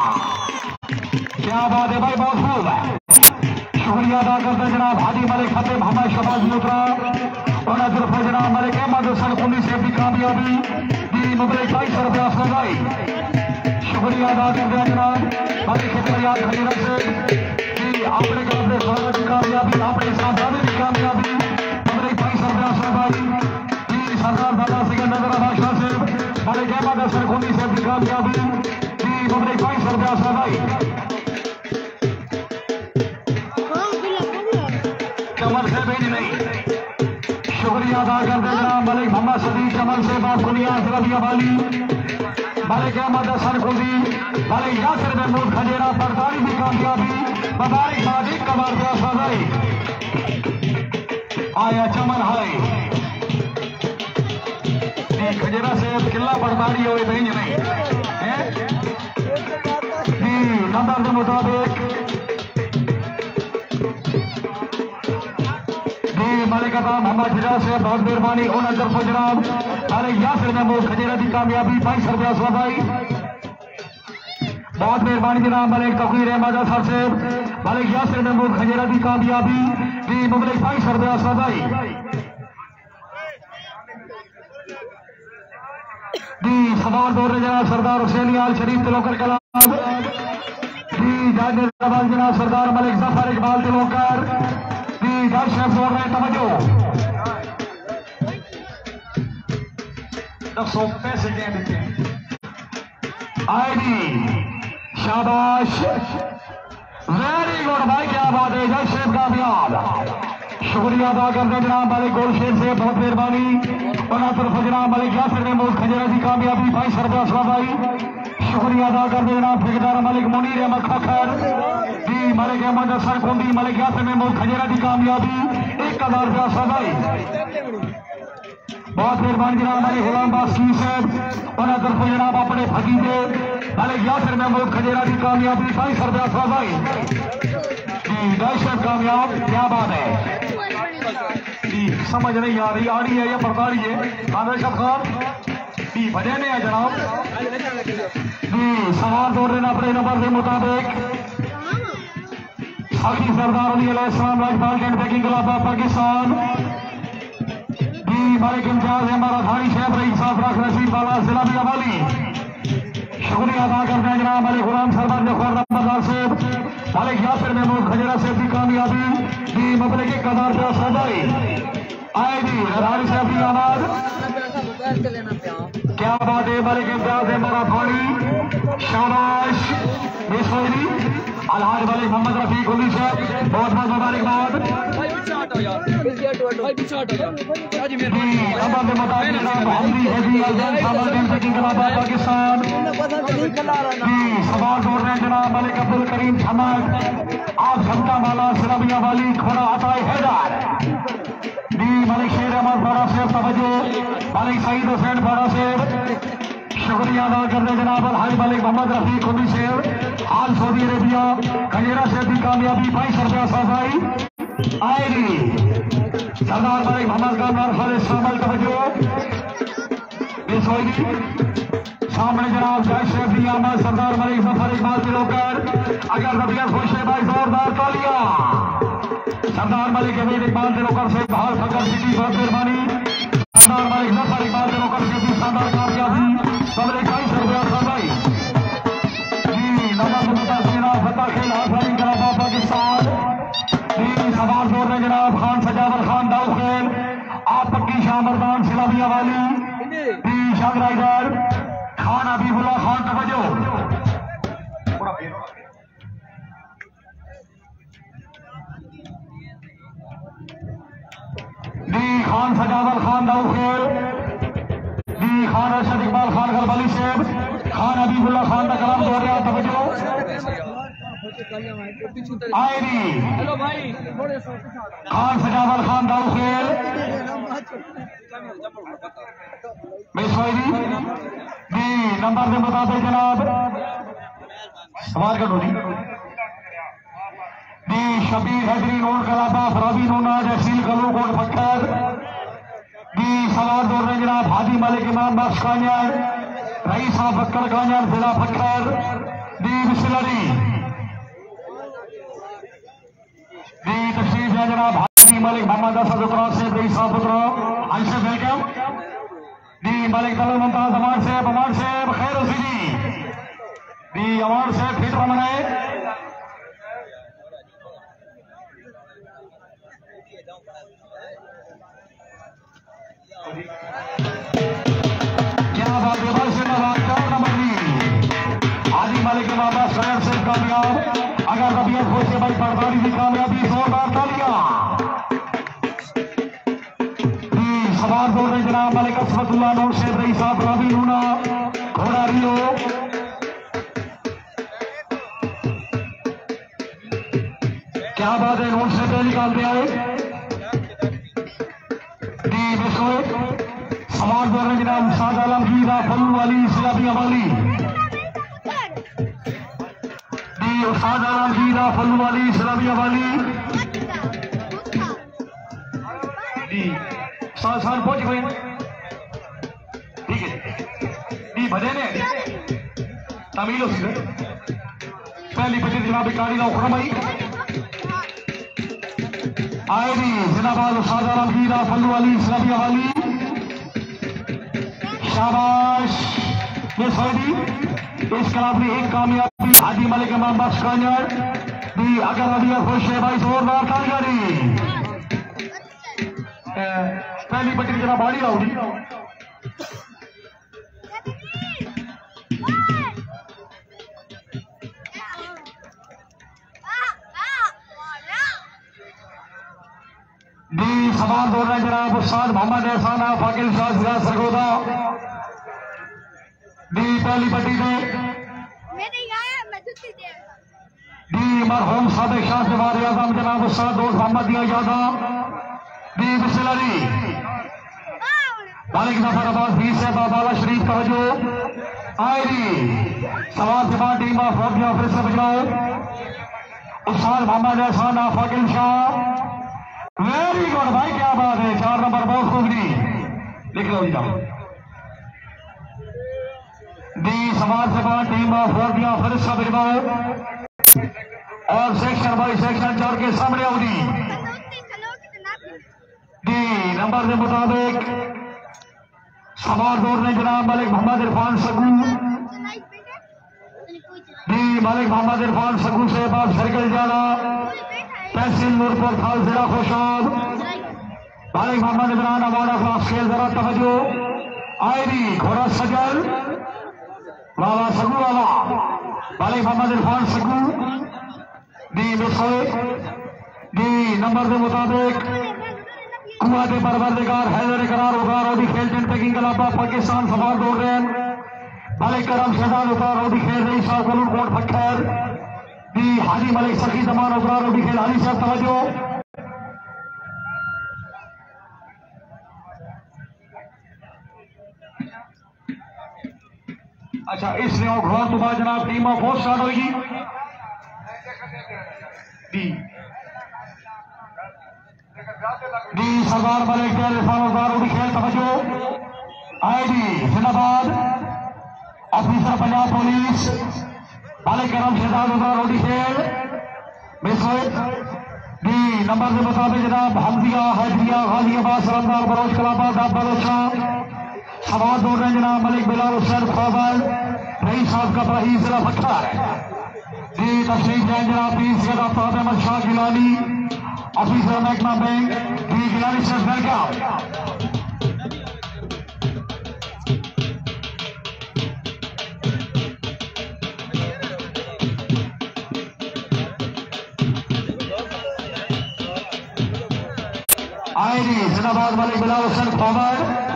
क्या बात है भाई बहुत खूब है शुक्रिया अदा करते जनाब हाजी मलिक खतीब हमारे शबाज मुद्रा और तरफ जनाब मलिक अहमद हसन कुंडी से भी कामयाबी दी मुबलिक भाई सरदार सगाई शुक्रिया अदा करते हैं जनाब मलिक खतीब खलीरा से कि आपने अपने स्वागत की कामयाबी अपने सामने की कामयाबी मुबलिक भाई सरदार सगाई जी सरदार दादा सिकंदर बादशाह से मलिक अहमद हसन कुंडी से भी कामयाबी दी मुबलिक भाई सरदार सगाई कमर से भेज नहीं शुक्रिया अदा करते जनाब मलिक मोहम्मद सदीक कमल से बात कुनिया रबिया वाली मलिक अहमद हसन कुंडी मलिक यासर महमूद खजेरा सरदारी की कामयाबी मुबारक बाजी कबार का सजाई आया चमन हाय खजेरा से किला बर्दारी हो नहीं है नंबर के मुताबिक मलिक अताब मोहम्मद जिला से बहुत मेहरबानी उन तरफ जनाब मलिक यासर महमूद खजेरा की कामयाबी भाई सरदार भाई बहुत मेहरबानी जनाब मलिक तकीर अहमद असर से मलिक यासर महमूद खजेरा की कामयाबी जी मुबलिक भाई सरदार भाई जी सवाल दौर जनाब सरदार हुसैन आल शरीफ तिलोकर कलाम जी जनाब सरदार मलिक जफर इकबाल तिलोकर शेफ दौड़ रहे तवज्जो दसो पैसे दे देते हैं आईडी शाबाश वेरी गुड भाई क्या बात है जय शेफ कामयाब शुक्रिया अदा करते जनाब मलिक गोल शेफ से बहुत मेहरबानी और तरफ जनाब मलिक यासर महमूद खजेरा की कामयाबी भाई सरदार भाई शुक्रिया अदा करते जनाब ठेकेदार मलिक मुनीर अहमद खखर जी मलिक अहमद हसन कुंडी मलिक यासर महमूद खजेरा की कामयाबी एक हजार रुपया सदाई बहुत मेहरबानी जनाब मलिक गुलाम बासी साहब और तरफ जनाब अपने भतीजे मलिक यासर महमूद खजेरा की कामयाबी भाई सरदार सदाई जी दहशत कामयाब क्या बात है जी समझ नहीं आ रही आड़ी है या बर्दारी है आदर्शत खान जी बजाने है जनाब जी सवाल दौड़ रहे अपने नंबर के मुताबिक हकी सरदार अली अलैहिस्सलाम राजपाल एंड बैकिंग क्लब ऑफ पाकिस्तान दी मालिक इम्तियाज है हमारा धारी शहब रही साफ राख रशीद वाला जिला भी अवाली शुक्रिया अदा करते हैं जनाब मालिक गुलाम सरवर जफर नंबरदार साहब मालिक यासिर महमूद खजरा से भी कामयाबी दी मबलग की कदार पे सजाई आए दी धारी साहब की आवाज क्या बात है मालिक इम्तियाज है हमारा धारी शाबाश बेसोरी अलहाज मालिक मोहम्मद रफीक उली साहब बहुत बहुत मुबारकबाद पाकिस्तान सवाल दौड़ रहे जनाब मलिक अब्दुल करीम हमाद आप झमका माला सिलाबिया वाली खोड़ा अताई हैदर दी मलिक शेर अहमद बारा साहब तवज्जो मलिक सईद हुसैन बारा साहब शुक्रिया अदा करते जनाब अलहाज मलिक मोहम्मद रफीक उली साहब हाल सऊदी अरेबिया खजेरा से भी कामयाबी बाईस रुपया सफाई आएगी सरदार मलिक मोहम्मद कामरान खालिद शामिल तवज्जो सामने जनाब जय शेख आमद सरदार मलिक जफर इकबाल तिलोकर अगर रबिया खुश है भाई जोरदार तालियां सरदार मलिक अमीर इकबाल तिलोकर से बाहर फकर सिटी बहुत मेहरबानी सरदार मलिक जफर इकबाल तिलोकर से भी शानदार कामयाबी सबरे बाईस रुपया सफाई नवाब मुतासिरा फतेह खेल हाफिज जनाब पाकिस्तान सवाल दौर रहे जनाब खान सजावल खान दाऊ खेल आप पक्की शामरदान सिलाबिया वाली शाह राइडर खान हबीबुल्लाह खान तवज्जो दी खान सजावल खान दाऊ खेल दी खान अरशद इकबाल खान गलबली सेब खान हबीबुल्लाह खान का कलाम दौर रहा तवज्जो आएगी खान सजावल खान दाऊ खेल दी नंबर के मुताबिक जनाब सवाल कर दी दी शबीर हैदरी नोट कलाबा फराबी नोनाज असील कलू कोट पत्थर दी सवाल दौर रहे जनाब हाजी मलिक इमाम बख्श कांजर रईस बक्कर कांजर जिला पत्थर दी बिस्लरी दी तशरीफ है जनाब हाजी मलिक मोहम्मद असद उतरा से रईस उतरा अंश वेलकम दी मलिक दल मुमताज अवार्ड से अवार्ड से खैर उसी दी अवार्ड से फिट रमने क्या बात है बस चार नंबर दी हाजी मलिक के बाबा शहर से कामयाब अगर रबियत खुश है भाई पड़ताली की कामयाबी जोरदार तालियां सवार दौड़ रहे जनाब मलिक असफतुल्लाह नौर शेख रही साहब रावी लूना घोड़ा रियो क्या बात है नोट से पहले निकालते आए दी बिस्को सवार दौड़ रहे जनाब साद आलमगीर फल्लू वाली सिलाबिया वाली दी साद आलमगीर फल्लू वाली सिलाबिया वाली दी साल साल पहुंच गए ठीक है दी भजे ने तमिल पहली बजे जनाब कारी का उखरमई आए दी जिनाबाद सादा आलमगीर फल्लू वाली इस्लामिया वाली शाबाश मिस होगी इस क्लब में एक कामयाबी हाजी मलिक इमाम बख्श कांजर दी अगर अभी खुश है भाई जोरदार तालियां पहली पट्टी जरा बाड़ी लाऊगी दी सवाल दौड़ रहे जनाब उस्ताद मोहम्मद एहसान फाकिल शाह जिला सरगोदा दी पहली पट्टी में दी मरहूम साबिक शाह जवाद आजम जनाब उस्ताद दोस्त मोहम्मद दिया यादा दी बिस्लरी मालिक जफर अब्बास भी से बाबाला शरीफ तवज्जो आएगी सवाल से बाद टीम ऑफ फौजिया फिर से बजाओ उस्ताद मोहम्मद एहसान फाकिल शाह वेरी गुड भाई क्या बात है चार नंबर बहुत खूब दी लिख लो जी दी सवाल से बाद टीम ऑफ फौजिया फिर से बजाओ और सेक्शन बाई सेक्शन चार के सामने आओगी डी नंबर के मुताबिक सवार दौर ने जनाब मलिक मोहम्मद इरफान सगू डी मलिक मोहम्मद इरफान सगू से बाद सर्कल जाना तहसील नूरपुर थाल जिला खुशाब मलिक मोहम्मद इमरान अवार्ड क्लास खेल जरा तवज्जो आईडी घोड़ा सजल वाला सगू वाला मलिक मोहम्मद इरफान सगू डी मिसोए डी नंबर के मुताबिक कुआते परवरदिगार हैदर करार उगार रोडी खेल टेन पैकिंग कलाबा पाकिस्तान सवार दौड़ रहे हैं मलिक करम शहजाद उगार रोडी खेल रही साहब कलूर कोट फक्कर दी हाजी मलिक सखी जमान उगार रोडी खेल हाजी साहब तवज्जो अच्छा इसलिए घोड़ा तो बाद जनाब टीम ऑफ फोर्स स्टार्ट होगी डी डी सरदार मलिक रोडी खेल तवज्जो आईडी जिंदाबाद ऑफिसर पंजाब पुलिस मलिक करम शहजाद उगार रोडी खेल मिसोद डी नंबर के मुताबिक जनाब हमदिया हैदरिया गाजियाबाद सरंदार बरोज कलाबाद आप बलोचा सवार दौड़ रहे जनाब मलिक बिलाल हुसैन खौबल रईस साहब का रही जिला फख्तर जी तशरीफ जाए जनाब पीस गदा अहमद शाह गिलानी ऑफिसर महकमा बैंक डी गिलानी से वेलकम आईडी जिंदाबाद मलिक बिलाल हुसैन खौबल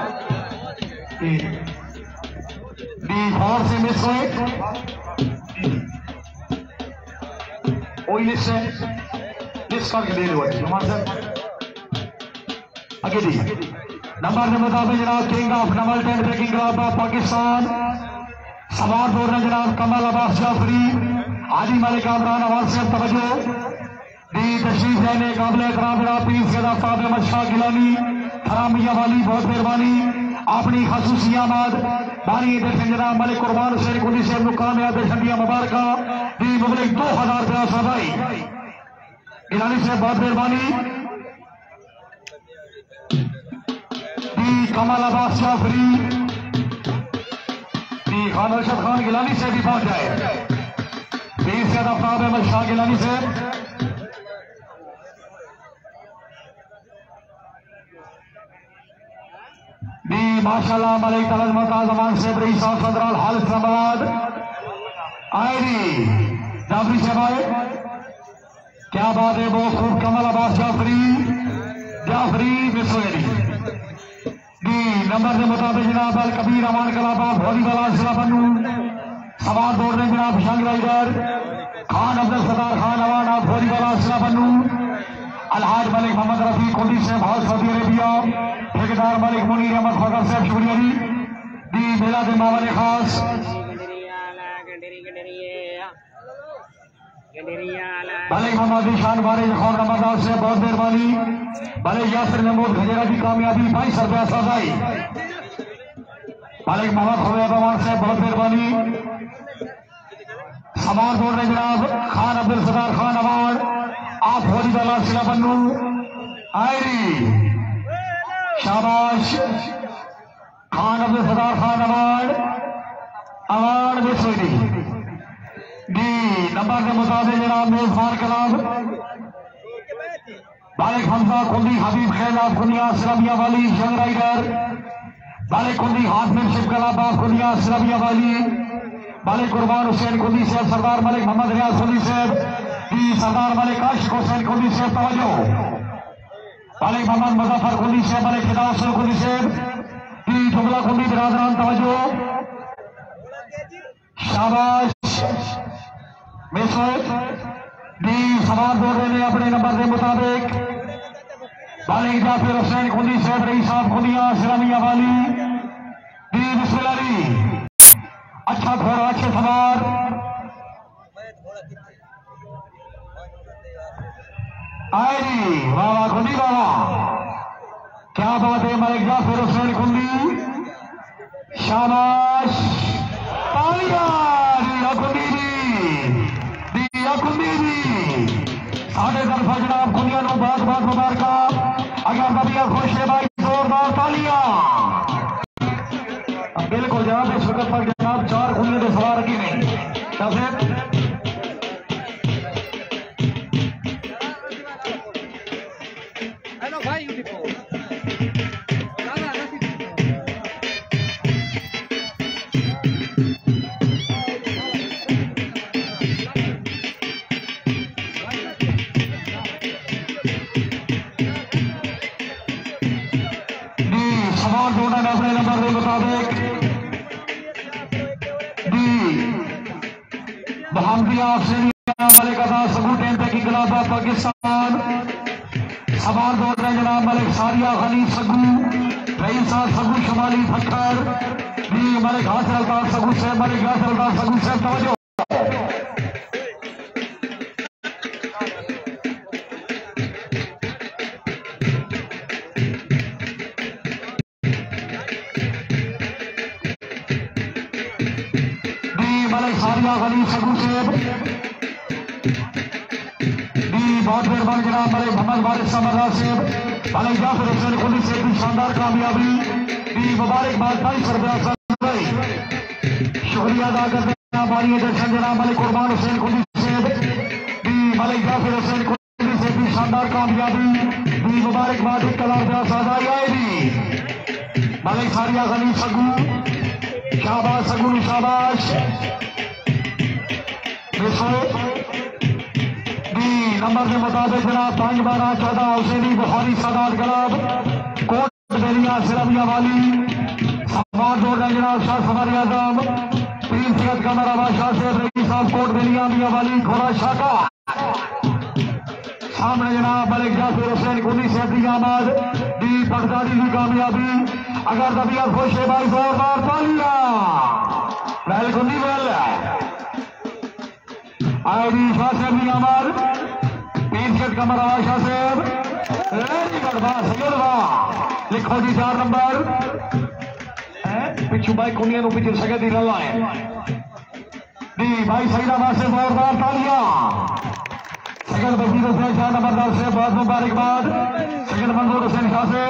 डी फोर से मिस हुए ओइल से मिस करके दे दो हमारे सर आगे दी नंबर के मुताबिक जनाब किंग ऑफ नंबर टेन ब्रेकिंग क्लब पाकिस्तान सवार दौड़ रहे जनाब कमल अब्बास जाफरी हाजी मलिक इमरान अवार्ड से तवज्जो दी तशरीफ लेने काबिल एहतराम जनाब पीस गदा अहमद शाह गिलानी हरामिया वाली बहुत मेहरबानी अपनी खसूसियात बानी दर्शन जनाब मलिक कुर्बान हुसैन कुली से मुकाम दर्शनिया मुबारक दी मुबलिक दो हजार रुपया सदाई गिलानी से बहुत मेहरबानी दी कमल अब्बास जाफरी दी खान अरशद खान गिलानी से भी पहुंच जाए पीस गदा अहमद शाह गिलानी से दी माशाल्लाह मलिक तलजमता जमान से बड़ी साफ सदराल हाल इस्लामाबाद आईडी जाफरी शहबाज क्या बात है बहुत खूब कमल अब्बास जाफरी जाफरी मिसोएडी दी नंबर के मुताबिक जनाब अल कबीर अमान कलाबाद वॉलीबाल जिला बन्नू सवार दौड़ रहे जनाब शंग राइडर खान अब्दुल सत्तार खान अवान आप वॉलीबाल जिला बन्नू अलहाज मलिक मोहम्मद रफी कुली से बहुत सऊदी अरेबिया ठेकेदार मलिक मुनीर अहमद फकर साहब शुक्रिया जी दी मेला के मामले खास मलिक मोहम्मद ईशान बारे खान रमदान से बहुत मेहरबानी मलिक यासिर महमूद खजेरा की कामयाबी बाईस रुपया सजाई मलिक मोहम्मद खुबैब अमान से बहुत मेहरबानी सवार दौड़ रहे जनाब खान अब्दुल सत्तार खान अवार्ड आप वॉलीबाल जिला बन्नू आईडी शाबाश खान अब्दुल सत्तार खान अवार्ड अवार्ड मिसोएडी डी नंबर के मुताबिक जनाब मेजबान क्लब बालिक हमजा कुंडी हबीब खैलाब कुनिया सिलमिया वाली जंग राइडर बालिक कुंडी हाथमिनशिप क्लब आप कुनिया सिलमिया वाली बालिक कुर्बान हुसैन कुंडी साहब सरदार मलिक मोहम्मद रियाज कुंडी साहब डी सरदार मलिक आशिक हुसैन कुंडी साहब तवज्जो मलिक मोहम्मद मुजफ्फर कुंडी साहब मलिक खिदा हुसैन कुंडी साहब डी जुमला कुंडी बिरादरान तवज्जो शाबाश मिसोद डी सवार दौड़ रहे अपने नंबर के मुताबिक बालिक जाफिर हुसैन कुंडी साहब रही साहब कुंडिया सिलामिया वाली डी बिस्मिल्लाह अच्छा घोड़ा अच्छे सवार आईडी वाह कुंडी वाला क्या बात है मलिक जाफिर हुसैन कुंडी शाबाश तालियां कुंडी कुंडी जी साढ़े तरफा जनाब कुंडिया बहुत बहुत मुबारक अगर तबीयत खुश है भाई जोरदार तालियां। बिल्कुल जनाब इस वक्त पर जनाब चार खुले तो सवार की नहीं कैसे हेलो भाई सवाल जोड़ा ने अपने नंबर के मुताबिक दी बहामदिया ऑस्ट्रेलिया वाले का था सबूत टेंटे की गिलाफा पाकिस्तान सवाल दौड़ रहे जनाब मलिक सारिया खलीफ सगू रईसा सगू शुमाली फखर दी मलिक हासिल अल्ताफ सगू से मलिक हासिल अल्ताफ सगू से तवज्जो सारिया खलीफ सगू सेब दी बहुत मेहरबान जनाब मलिक मोहम्मद वारिस समरा सेब मलिक जाफर हुसैन खुली से भी शानदार कामयाबी दी मुबारकबाद भाई सरदार भाई शुक्रिया अदा करते हैं हमारी दर्शन जनाब मलिक कुर्बान हुसैन खुली सेब दी मलिक जाफर हुसैन खुली से भी शानदार कामयाबी दी मुबारकबाद एक कलार सादाई आएगी मलिक सारिया खलीफ सगू शाबाश सगू शाबाश नंबर के मुताबिक जनाब पांच बारह चौदह हुसैनी बुखारी सादात गलाब कोट बेलिया सिरबिया वाली समाज जोड़ रहे जनाब शाह सवारी आजम पीर सैयद कमर आबाद शाह से रही साहब कोट बेलिया मिया वाली घोड़ा शाका सामने जनाब मलिक जाफर हुसैन कुली से अब्दी आबाद दी बगदादी की कामयाबी अगर तबीयत खुश है भाई जोरदार तालियां वेल कुली वेल आईडी शाह से अब्दी आबाद कमर आशा से लिखो जी चार नंबर पिछू भाई कुनिया पीछे सगे दी रला है दी भाई सईदाबाद से जोरदार तालियां सगल बशीर हुसैन शाह नंबरदार से बहुत मुबारकबाद सगल मंजूर हुसैन शाह से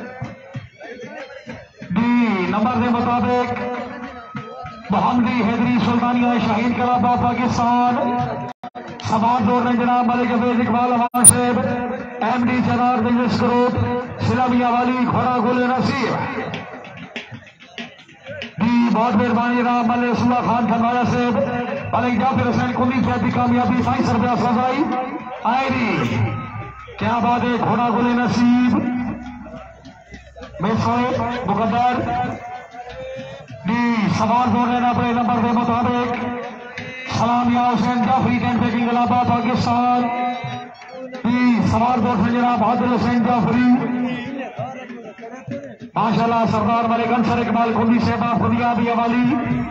दी नंबर के मुताबिक मोहम्मदी हैदरी सुल्तानिया शाहीन कलाबा पाकिस्तान समाज जोड़ रहे जनाब मलिक अफेज इकबाल अवान सेब एम डी जनार बिजनेस ग्रुप सिलामिया वाली घोड़ा गुल नसीब दी बहुत मेहरबानी जनाब मलिक सुल्ला खान खंडाया सेब मलिक जाफर हुसैन कुली की कामयाबी साई सरबिया सजाई आएगी क्या बात है घोड़ा गुल नसीब मुकद्दर दी समाज जोड़ रहे अपने नंबर के मुताबिक सलामिया हुसैन जाफरी टेंटे की गलाबा पाकिस्तान सवार दो से जनाब बहादुर हुसैन जाफरी माशाल्लाह सरदार मलिक अंसर इकबाल खुदी से खुदिया भी वाली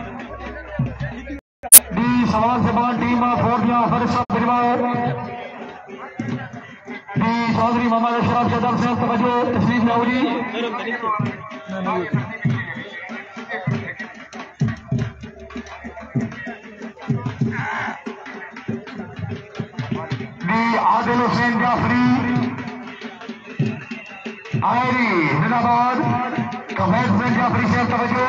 दी सवार से बाल टीम फोर्टिया फरिश्ता परिवार दी चौधरी मोहम्मद अशरफ सदर से तवज्जो तस्लीम लाहौरी आदिल हुसैन जाफरी आयरी जिंदाबाद कफैद हुसैन जाफरी से तवज्जो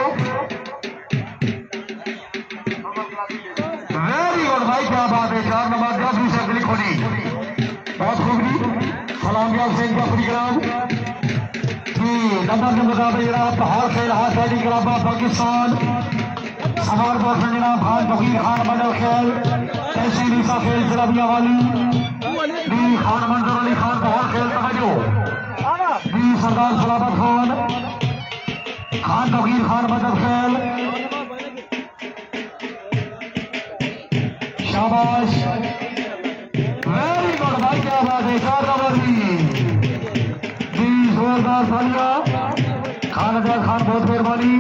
वेरी गुड भाई क्या बात है चार नंबर जाफरी से दिल खोली बहुत खूबी सलामिया हुसैन जाफरी ग्राम नंबर के मुताबिक जनाब पहाड़ खेल हाथ वाली ग्रामा पाकिस्तान सवार दो से जनाब खान फकीर खान बदल खेल ऐसी रीसा खेल जलाबिया वाली दी खान मंजूर अली खान बहुत खेल तवज्जो दी सरदार सलामत खान खान फकीर खान बदल खेल शाबाश वेरी गुड भाई क्या बात है चार नंबर दी दी जोरदार तालियां खान अजहर खान बहुत मेहरबानी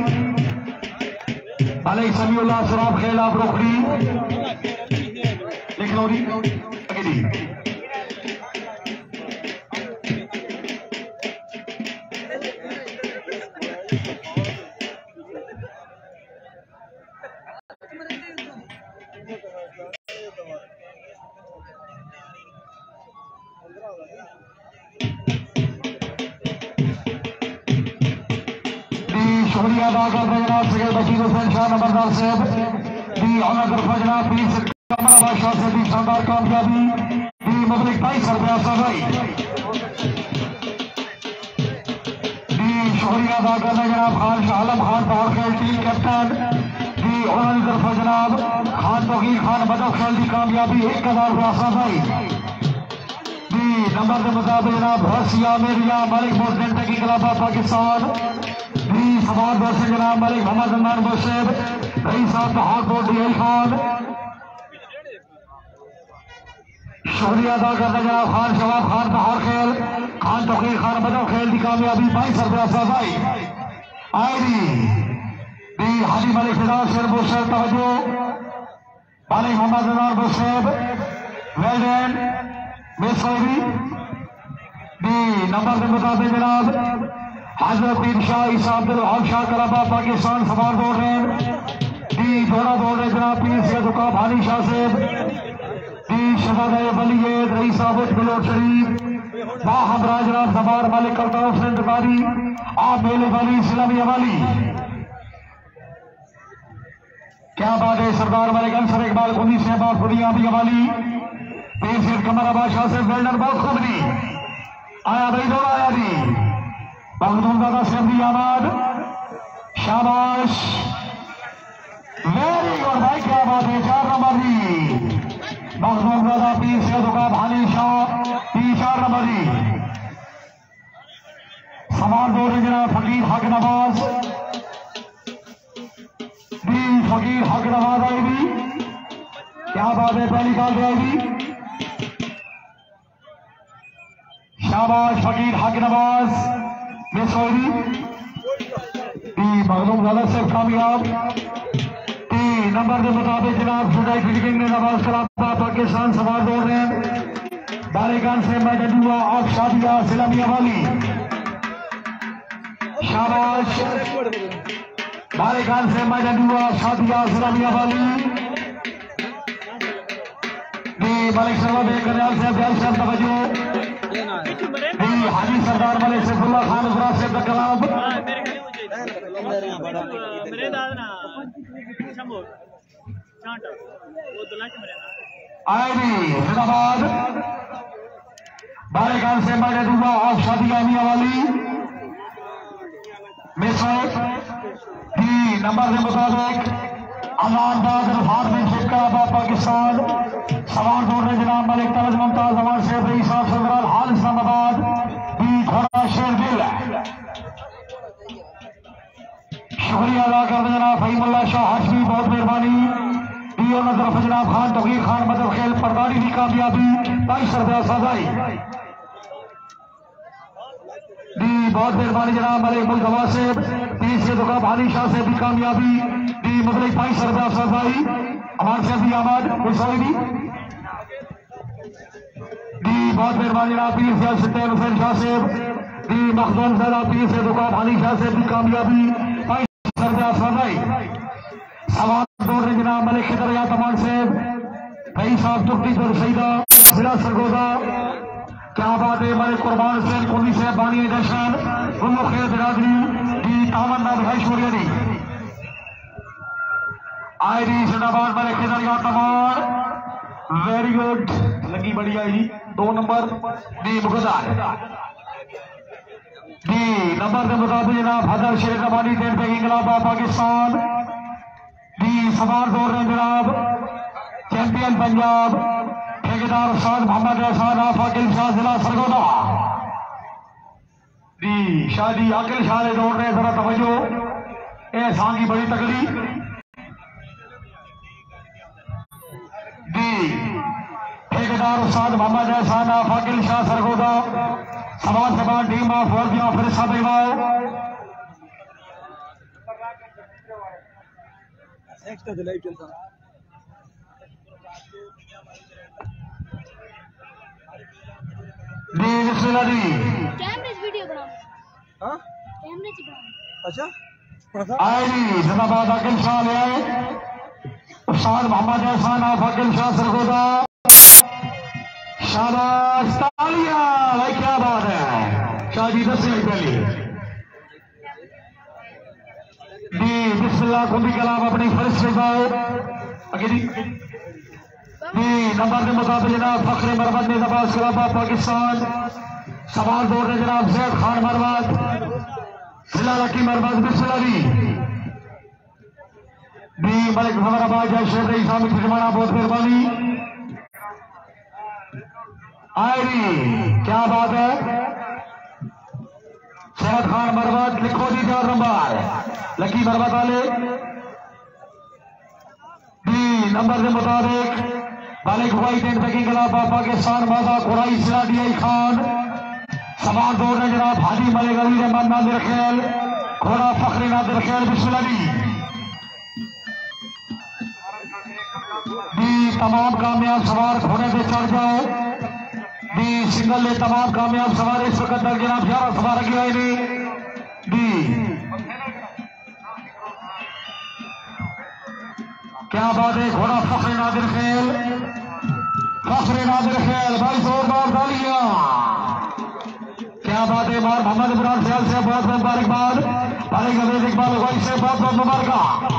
अलई समीउल्लाह सराब खेल आप रोकड़ी लिख लो दी जनाब सैयद बशीर हुसैन शाह नंबरदार साहब दी अमर जनाब पीस कमरा बादशाह से भी शानदार कामयाबी दी मुबलिक भाई सरब्यासा भाई दी शुक्रिया अदा करना जनाब खान शाह आलम खान पावर खेल टीम कैप्टन दी उन्होंने तरफ जनाब खान तौकीर खान बदव खेल की कामयाबी एक हजार ब्यासा भाई दी नंबर के मुताबिक जनाब रसिया मेरिया मलिक मोहसिन की खिलाफा पाकिस्तान दी समाज वर्ष जनाब मलिक मोहम्मद अमान मुर्शिद रईस साहब बहादुर डी खान शुक्रिया अदा करना जनाब खान शवाब खान बहार खेल खान तौकीर खान बदव खेल की कामयाबी भाई सरब्यासा भाई आईडी दी हाजी मलिक फिदास शेर मुर्शिद तवज्जो मलिक मोहम्मद अमान मुर्शिद वेल डन मिसरी दी नंबर के मुताबिक जनाब हजरत पीर शाह ईसा अब्दुल वहाब शाह कलाबा पाकिस्तान सवार दौड़ रहे दी जोड़ा दौड़ रहे जनाब पीर सैयद उकाब हाली शाह साहब दी शहजादा वली रईस साहब बिलोर शरीफ वाह हमरा जनाब सवार मालिक करता हुसैन दुकारी आप मेले वाली इस्लामी वाली क्या बात है सरदार मालिक अंसर इकबाल खुदी से बात खुदियां भी वाली पेश कमरा बादशाह से वेल्डर बहुत खूब दी आया भाई दौड़ा आया जी मखदूम दादा से भी आबाद शाबाश वेरी गुड भाई क्या बात है चार नंबर जी मखदूम दादा पीर से दुकान हाली शाह तीन चार नंबर जी समान दो जनाब फकीर हक नवाज दी फकीर हक नवाज आई भी क्या बात है पहली बात आएगी शाबाश फकीर हक नवाज मिसौरी मखदूम दादा से कामयाब ती नंबर के मुताबिक जनाब जुदाई फिटिंग ने नवाज खिलाफा पाकिस्तान सवार दौड़ रहे हैं बालेगान से मैडुआ आप शादिया इस्लामिया वाली शाबाश बालेगान से मैडुआ शादिया इस्लामिया वाली मलिक सरवा करनाल साहब ब्याल साहब तवज्जो हाजी सरदार मलिक सैफुल्लाह खान उजरा साहब का कलाम आए भी जिंदाबाद बालेगान से मैंने दूबा ऑफ शादी आमिया वाली मिसर ही नंबर के मुताबिक अमानदाद रफात में शिकरा पाकिस्तान सवार दौड़ रहे जनाब मलिक तलज मुमताज अमान शेख रईस साहब सरदार हाल इस्लामाबाद भी घोड़ा शेर दिल शुक्रिया अदा करते जनाब फहीमुल्लाह शाह हाशमी बहुत मेहरबानी दी और तरफ जनाब खान तौकीर खान मदर खेल परदारी की कामयाबी भाई सरब्यासा भाई दी बहुत मेहरबानी जनाब मलिक मुल्क हवा से तीस से दुकान भाली शाह से भी कामयाबी दी मुबलिक भाई सरब्यासा भाई हमारे से भी आबाद मिसौरी दी बहुत मेहरबानी जनाब पीर से सत्तर हुसैन शाह साहब दी मखदूम दादा पीर से दुकान हाली शाह से भी कामयाबी भाई सरब्यासा भाई सवाल दौड़ रहे जनाब मलिक खिदर या तमान साहब भाई साहब तुर्की पर सईदा जिला सरगोदा क्या बात है हमारे कुर्बान हुसैन कुली साहब बानी जशन गुल्लो खेल बिरादरी दी तामन्ना भाई शोरिया दी आई दी जिंदाबाद मलिक खिदर या तमान वेरी गुड लगी बढ़िया जी दो नंबर दी मुगदार दी नंबर के मुताबिक जनाब हजर शेख रबानी डेढ़ पे इंकलाब पाकिस्तान दी सवार दौड़ रहे जनाब चैंपियन पंजाब ठेकेदार उस्ताद मोहम्मद एहसान आफ अकिल शाह जिला सरगोदा दी शादी अकिल शाह ने दौड़ रहे जरा तवज्जो एहसान की बड़ी तगड़ी दी ठेकेदार उस्ताद मोहम्मद एहसान आफ अकिल शाह सरगोदा समाज सभा टीम ऑफ वर्जिया फिर साबिवाओ एक्स्ट्रा तो लाइव चलता दी बिस्मिल्लाह दी कैमरे से वीडियो बनाओ हां कैमरे से बनाओ अच्छा आए जी जिंदाबाद अकिल शाह ले आए उस्ताद मोहम्मद एहसान आफ अकिल शाह सरगोदा शाबाश तालियां भाई क्या बात है शादी दस मिनट पहले दी बिस्मिल्लाह कुंभी कलाम अपनी फर्ज से जाओ दी नंबर के मुताबिक जनाब फखरे मरवत ने दबाज खिलाफा पाकिस्तान सवाल दौर ने जनाब जैद खान मरवत फिलहाल की मरवत बिस्मिल्लाह दी मलिक खबराबाद जय शेर रही सामी फिजमाना बहुत मेहरबानी आयरी क्या बात है शहद खान मरवत लिखो दी चार नंबर लकी मरवत वाले दी नंबर के मुताबिक मालिक हुई टेंट की खिलाफा पाकिस्तान मादा कुराई सिराडियाई खान सवाल दौर ने जनाब हाजी मलिक अली रहमान नादिर खेल घोड़ा फखरी नादिर खेल बिस्मिल्लाह दी तमाम कामयाब सवार घोड़े पे चढ़ जाओ दी सिंगल ने तमाम कामयाब सवार इस वक्त तक जनाब ग्यारह सवार की आई दी क्या बात है घोड़ा फखरे नादिर खेल फखरे नादिर खेल भाई जोरदार तालियां क्या बात है मार मोहम्मद इमरान सयाल से बहुत बहुत मुबारकबाद भाई गवेद इकबाल भाई से बहुत बहुत मुबारक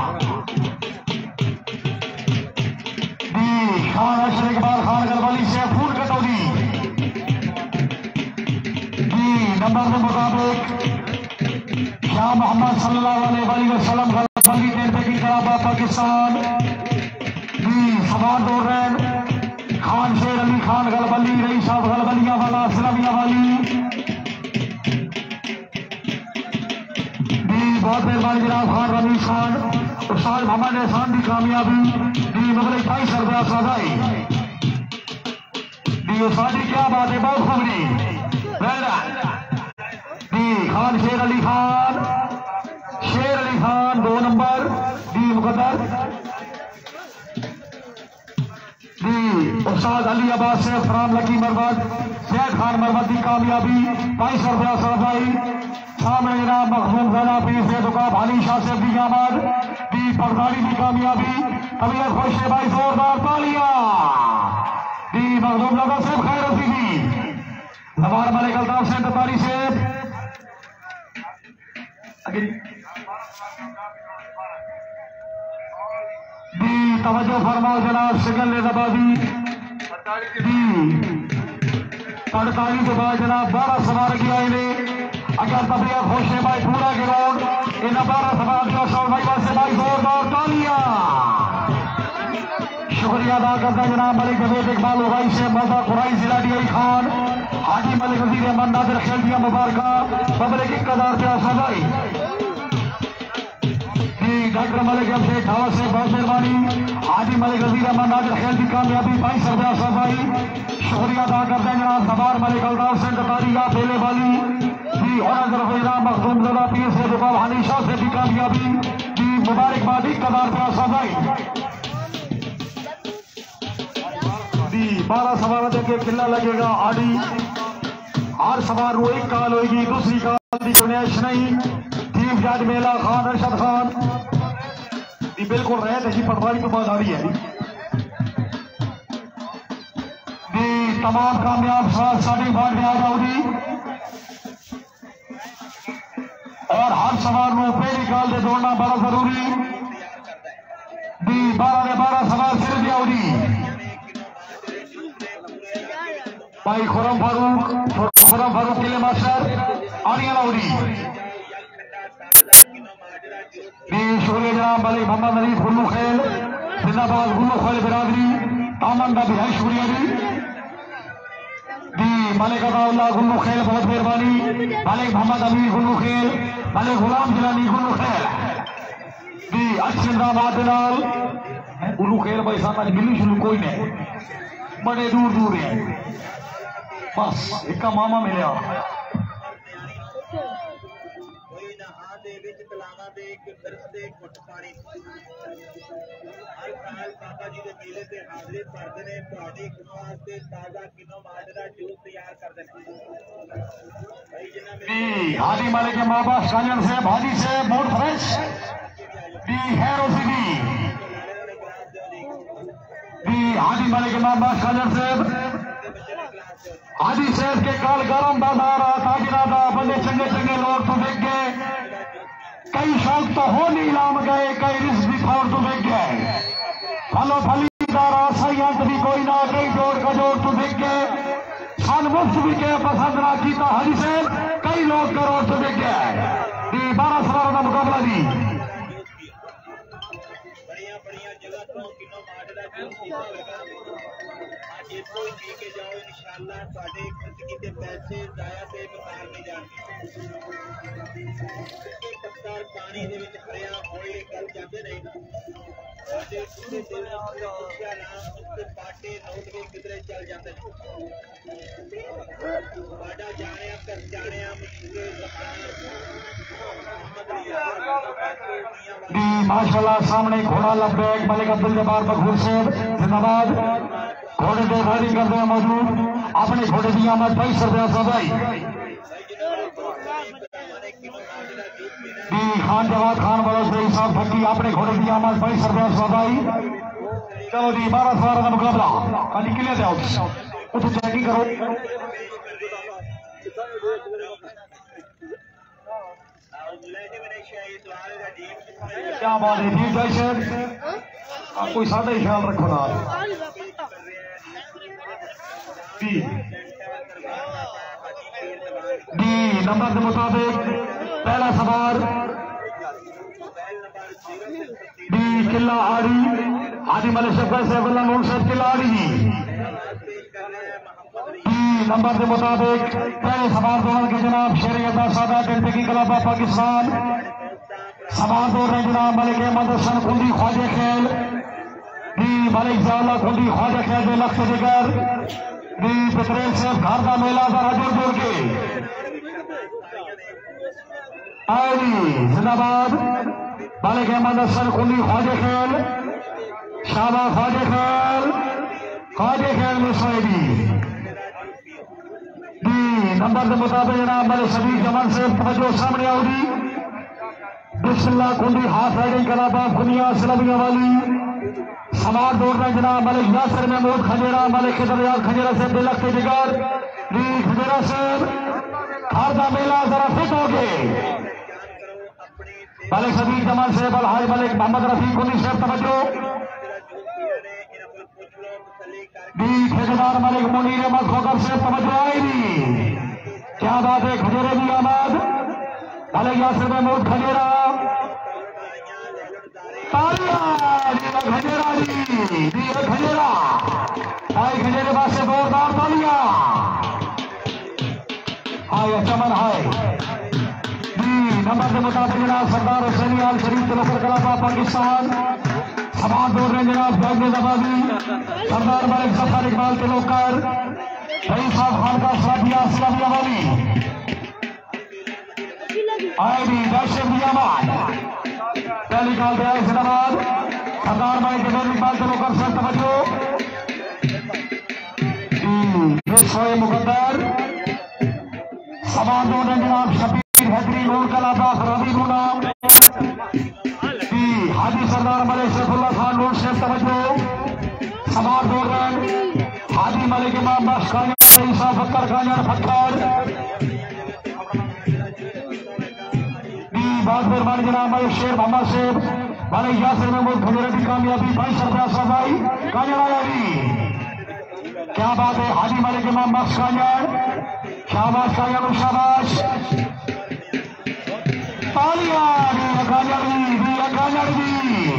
खान अशर इकबाल खान गलवाली से फूल कटौती जी नंबर के मुताबिक शाह मोहम्मद सल्लल्लाहु अलैहि वसल्लम गलवाली टेंट की खिलाफा पाकिस्तान जी सवार दौर रैन खान शेर अली खान गलवाली रईस साहब गलवालिया वाला इस्लामिया वाली जी बहुत मेहरबानी जनाब खान रमीज खान उस्ताद मोहम्मद एहसान की कामयाबी दी मुगल भाई सरदार सदाई दी उस्तादी क्या बात है बहुत खबरी दी खान शेर अली खान शेर अली खान दो नंबर दी मुकद्दर दी उस्ताद अली अब्बास से फराम लकी मरवत जैद खान मरवत की कामयाबी भाई सरदार सदाई सामने जनाब मखदूम ज़ाना पीर से दुकान भाली शाह से दी आमद दी पगदारी की कामयाबी तबीयत खुश है भाई जोरदार तालियां दी मखदूम लगा से खैर होती थी हमार मलिक अल्ताफ से ततारी से दी तवज्जो फरमाओ जनाब सिगल ने दबादी दी अड़तालीस के बाद जनाब बारह सवार किया इन्हें अगर तबीयत खुश है भाई पूरा ग्राउंड इन बारह सवाल का सौ भाई से भाई जोरदार तालियां शुक्रिया अदा करता जनाब मलिक जवेद इकबाल भाई से मजा कुराई सिलाडियाई खान हाजी मलिक वजीर अहमद नादिर खेल दिया मुबारक पब्लिक एक हजार पे सदाई डॉक्टर मलिक से ठावा से बहुत मेहरबानी हाजी मलिक वजीर अहमद नादिर खेल की कामयाबी भाई सरदार सदाई शुक्रिया अदा करते हैं जनाब सवार मलिक अल्ताफ से तारीगा पहले वाली मखदूम ज़ाना पीर से दुकान हनीशा से भी कामयाबी की मुबारकबाद कदार पर सदाई दी बारह सवार देखे किला लगेगा आड़ी हर सवार को एक काल होगी दूसरी काल की गुंजाइश नहीं चीफ जज मेला खान अरशद खान दी बिल्कुल रहत है पटवारी तो बाद आ रही है दी तमाम कामयाब सवार साढ़े बाढ़ में आ जाओगी और हर सवार को पहली काल से दौड़ना बड़ा जरूरी दी बारह ने बारह सवार सिर दिया उड़ी भाई खुरम फारूक खुरम फारूक किले मास्टर आनियाला उड़ी दी शुक्रिया जनाब मलिक मोहम्मद अली गुल्लू खेल जिंदाबाद गुल्लू खेल बिरादरी आमन का भी है शुक्रिया जी दी मलिक अताउल्लाह गुल्लू खेल बहुत मेहरबानी मलिक मोहम्मद अमीर गुल्लू खेल मलिक गुलाम जिलानी गुल्लू खेल दी अच्छे दामाद नाल गुल्लू खेल भाई साहब गिल्ली शुरू कोई नहीं बड़े दूर दूर है बस एक मामा मिले बाबा जी के मेले से हाजिरी करते हैं ਤੁਹਾਡੇ ਗੁਨਾਹ ਤੇ ਤਾਜ਼ਾ ਕਿਨੋ ਮਾਜ ਦਾ ਜੂਸ ਤਿਆਰ ਕਰਦੇ हैं भाई जिन्ना में हादी मालिक के मां बाप काजन से भाजी से मूड फ्रेश दी हेरो सिटी दी हादी मालिक के मां बाप काजन से हादी शेख के काल गरम बाजार ताजरा दा बंदे चंगे चंगे लोग तो देख गए कई शौक तो हो नीलाम गए, कई रिस्क भी फौर तो बिक गए। फलो फलीदार आसाइयां भी कोई ना, कई जोड़ का जोड़ तो बिक गए। सन मुफ्त भी के पसंद ना किया हरी से, कई लोग करोड़ तो बिक गए। बारह सवारों का मुकाबला जी पानी हरिया हौली गल जाते नहीं पाटे नोट के किधरे चल जाते जाने कर जाने माशाल्लाह। सामने घोड़ा लब्बैक मलिक अब्दुल जब्बार बखूर से जिंदाबाद। घोड़े के राइडिंग करते हैं मौजूद अपने घोड़े की आमद भाई सरदार सबाई खान जवाद खान बड़ोस साहब फकी अपने घोड़े की आमद भाई सरदार सबाई। चलो जी बारह सवारों का मुकाबला खाली किले जाओ उठ चेकिंग करो। क्या बात है जी जय शेर आप कोई सादा ही ख्याल रखो ना डी नंबर के मुताबिक पहला सवार डी किला आड़ी आदि मलिक शफकत सैफुल्लाह नूर साहब किला आड़ी डी नंबर के मुताबिक पहले सवार दौड़ के जनाब शेर अब्दा सादा टेंटकी क्लब ऑफ पाकिस्तान। सवार दौड़ रहे जनाब मलिक अहमद हसन कुंडी ख्वाजा खेल डी मलिक जाला कुंडी ख्वाजा खेल दे लख्त जिगर डी पितरेल से घर का मेला जरा जोड़ जोड़ के आईडी जिंदाबाद मलिक अहमद हसन कुंडी ख्वाजा खेल शाबा ख्वाजा खेल ख्वाजा खेल मुसाइदी डी नंबर के मुताबिक जनाब मलिक शबीर जमान से तवज्जो सामने आउगी। बिस्मिल्लाह कुंडी हाथ राइडिंग कलाबा खुनिया सलबिया वाली। सवार दौड़ रहे जनाब मलिक यासर महमूद खजेरा मलिक खजरियाल खजेरा से दिलख जिगर डी खजेरा से हर का मेला जरा फिट हो गए। मलिक शबीर जमान से बलहाज मलिक मोहम्मद रफीक कुंडी से तवज्जो डी ठेकेदार मलिक मुनीर अहमद खोकर से तवज्जो आएगी। क्या बात है खजेरे की आमद मलिक यासर महमूद खजेरा खजेरा जी खजेरा हाय खजेरे पास से जोरदार तालियां हाय चमन हाय जी नंबर के मुताबिक जनाब सरदार हुसैन आल शरीफ तलफर कलाबा पाकिस्तान। सवार दौड़ रहे जनाब जागने दबाजी सरदार मलिक जफर इकबाल तिलोकर रई साहब खान का सलाबिया सलाबिया वाली आईडी दहशत दियाबाद पहली काल पे आए जिंदाबाद सरदार मलिक इकबाल तिलोकर से तवज्जो सोए मुकद्दर। सवार दौड़ रहे जनाब शबीर हैदरी नूर कलाबा रवि गुलाम हाजी सरदार मलिक सैफुल्लाह खान नूर से तवज्जो। सवार दौड़ रहे हाजी मलिक इमाम बख्श खान ईसा फक्कर खान फक्कर बहुत मेहरबानी जनाब मलिक शेर मोहम्मद शेख मलिक यासर महमूद खजेरा की कामयाबी भाई सरदार सबाई कांजड़ा जी। क्या बात है हाजी मलिक इमाम बख्श कांजड़ शाबाश कांजड़ शाबाश तालियां कांजड़ जी कांजड़ जी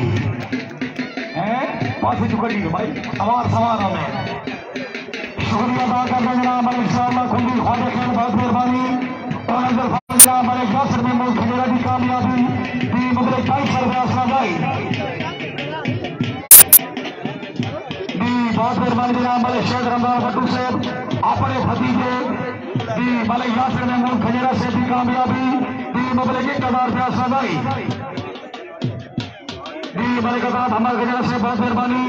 हैं बहुत चुकड़ी भाई सवार सवार हमें शुक्रिया अदा करते जनाब मलिक साहब खुली ख्वाजा खेल बहुत मेहरबानी और जनाब मलिक यासर महमूद खजेरा की कामयाबी दी मुबरक भाई सरदार सबाई बहुत मेहरबानी जनाब मलिक शेख रमजान भट्टू से अपने भतीजे दी मलिक यासर महमूद खजेरा से भी कामयाबी दी मुबरक एक हजार रुपया सबाई दी मलिक आजाद हमारे खजेरा से बहुत मेहरबानी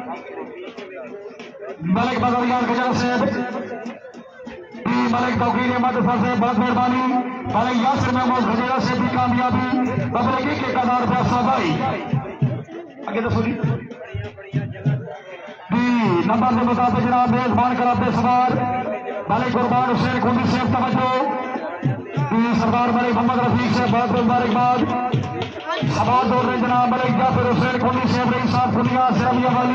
मलिक बदरियाल खजेरा से दी मलिक तौकीर अहमद से बहुत मेहरबानी मलिक यासर महमूद खजेरा से भी कामयाबी मुबरक एक हजार रुपया सबाई आगे दसो जी नंबर के मुताबिक जनाब मेजबान कराते सवार मलिक कुर्बान हुसैन खुंडी से तवज्जो सरदार मलिक मोहम्मद रफीक से बहुत मुबारकबाद। सवाल दौड़ रहे जनाब मलिक जाफर हुसैन खुली से रही साफ दुनिया से रमिया वाली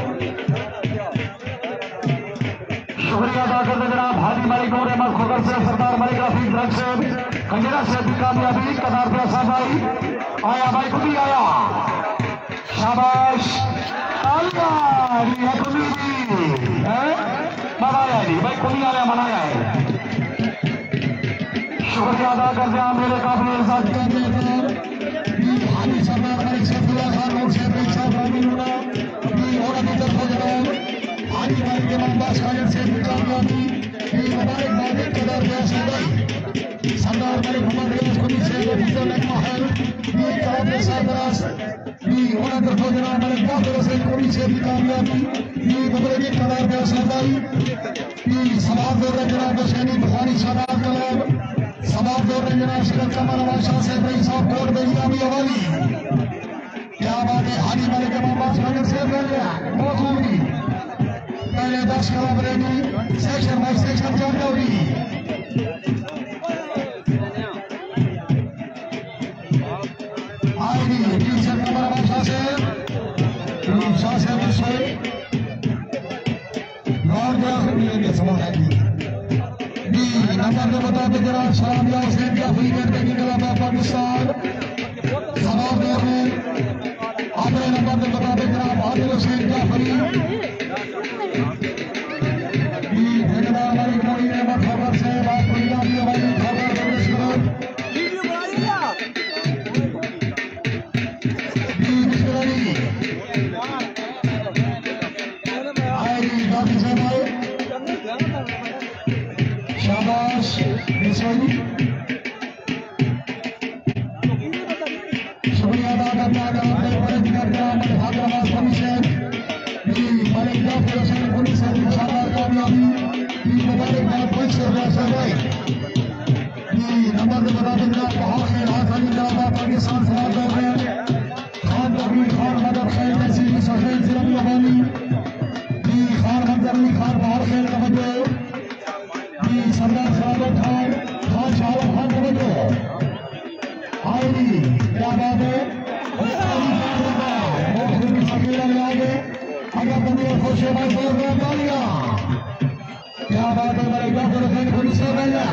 शुक्रिया अदा करते जनाब हाजी मलिक नूर अहमद खुगर से सरदार मलिक रफीक रंग से कंजरा से भी कामयाबी कदार प्यासा भाई आया भाई खुद ही आया शाबाश अल्लाह जी खुली मनाया जी भाई खुली आया मनाया है शुक्रिया अदा करते हैं मेरे काफी साथ हाजी सरदार मलिक सैफुल्लाह खान और शेख साहब रामी मुना और अभी तक हो जनाब हाजी मलिक के मामबाज खाजर से भी कामयाबी मुबारकबाद कदर प्यासा भाई सरदार मलिक मोहम्मद रियाज खुदी से अफजल महल ये काम के सरबराह ये होना तो जनाब मलिक जाफर हुसैन खुदी से भी कामयाबी ये मुबारक कदर प्यासा भाई ये सवाल दौर जनाब हुसैनी बुखारी शादात कलाम सवाल दौर जनाब शिरक कमर शाह से भाई साहब कोट बेजियामी अवाली क्या बात है हाजी मलिक के मामबाज खाजर से बहुत खूबी पहले दस कलाम रेडी सेक्शन बाई सेक्शन चल रही आएगी टीचर कमर बादशाह से शाह से विषय और क्या मिलेंगे सवाल है जी नंबर को बता दे जरा सलाम या हुसैन का फ्री करने की कला पाकिस्तान सवाल दौर में आखिरी नंबर को बता दे जरा आदिल हुसैन का फ्री खबर से बात पंजाबी वाली खबर शाबाश शुक्रिया अदा करता मलिक जाफर हुसैन पुलिस शानदार कामयाबी मुबारकबाद नंबर में बता दें जनाब बहुत से हाथ पाकिस्तान सवाल कर रहे हैं खान तबीर खान मदर खैर जैसी सफेद सिरम लबानी खान मंजर अली खान बाहर खेल तवज्जो सरदार सलामत खान खान शाहरुख खान तवज्जो आएगी क्या बात है सकीला में आगे अगर बंदी खुश भाई जोर में डालिया क्या बात है मेरे जाफर हुसैन पुलिस से भेजा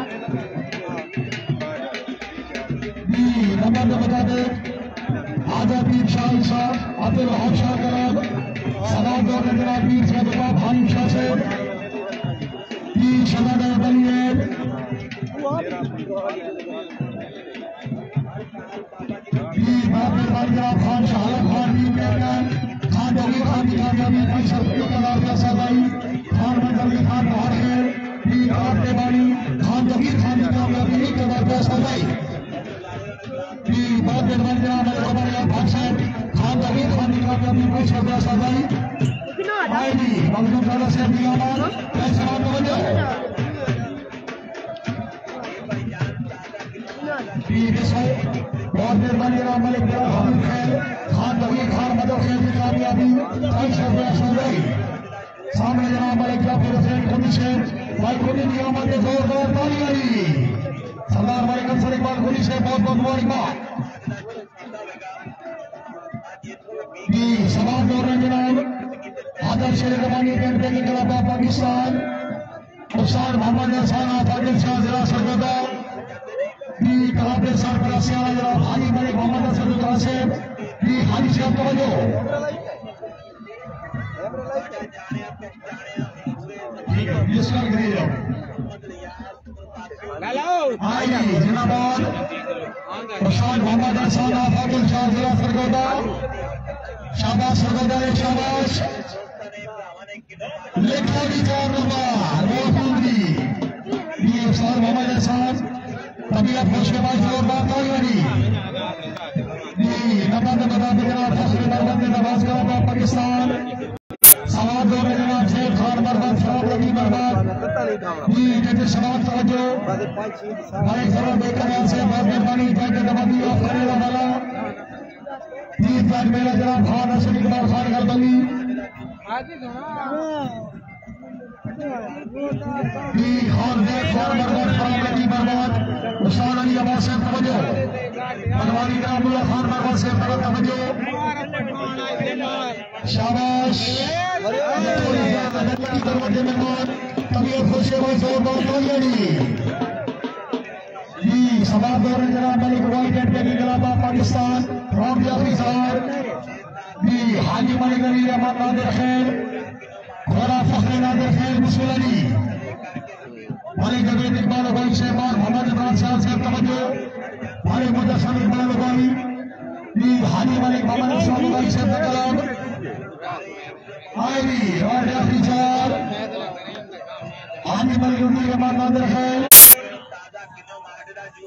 नंबर तो बता दे आजा पीर शाह शाह अब्दुल हक शाह कराब सवाल दौर में जनाब पीर से जवाब हानिम शाह से पीर शहजादा बलिए पीर बाबर जनाब खान शाहरुख खान पीर कैप्टन खान जमीर खान की कामयाबी पैसा कलार का सदाई खान मंजर खान बाहर है पीर खान देवानी खान जमीर खान की कामयाबी कलार का सदाई बहुत जनाब हमारे भाषण खान जमीर खान की कामयाबी पैसा का सदाई आएगी मौजूद वाला से भी हमारा पैसा तवज्जो बहुत मेहरबानी जनाब मलिक हमीद खैर खान जमीर खान मदर खैर की कामयाबी पैसा का सदाई सामने जनाब मलिक जाफर हुसैन खुदी से भाई खुदी की आमद के जोरदार ताली आई सरदार मलिक अफसर इकबाल खुदी से बहुत बहुत मुबारकबाद सवाल दौर रहे जनाब आदर्श रवानी कैंपे की कलाबा पाकिस्तान उस्ताद मोहम्मद हसन आदिल शाह जिला सरगोदा कलाबे सरपरा सियारा जनाब हाजी मलिक मोहम्मद हसन कासिम हाजी साहब तवज्जो आइए जिंदाबाद उस्ताद मोहम्मद हसन आदिल शाह जिला सरगोदा शाबाश सरगोदा शाबाश लिखा भी चार नंबर मौजूदगी ये उस्ताद मोहम्मद हसन तबीयत खुशबाज और बात आई वाली नंबर में बता दें जनाब फसल मरबत नवाज का पाकिस्तान सवाल दो में जनाब शेख खान मरबत शराब लगी मरबत जी जैसे सवाल तवज्जो हमारे जरूर देखकर यहाँ से बहुत मेहरबानी जाके दबादी और करेगा वाला तीस लाख मेरा जनाब खान हसन इकबाल खान गरदली जी खान जैद खान बर्बाद फराम की बर्बाद उस्मान अली अब्बास से तवज्जो पटवारी का अब्दुल्ला खान बर्बाद से तरफ तवज्जो शाबाश दरवाजे में मान तबीयत खुशेबाज जोरदार तालियां जी सवाब दो रन जनाब मलिक वाइट एंड की गलाबा पाकिस्तान राउंड आखिरी साल जी हाजी मलिक अली रहमान नादिर खैर घोड़ा फखर नादिर खैर मुस्लिम अली मलिक अबीद इकबाल भाई शहबाज मोहम्मद इमरान साहब से तवज्जो मलिक मुदस्सर इकबाल भाई जी हाजी मलिक मोहम्मद अफसान भाई से कलाम आईवी राउंड आखिरी चार हाजी मलिक अली रहमान नादिर खैर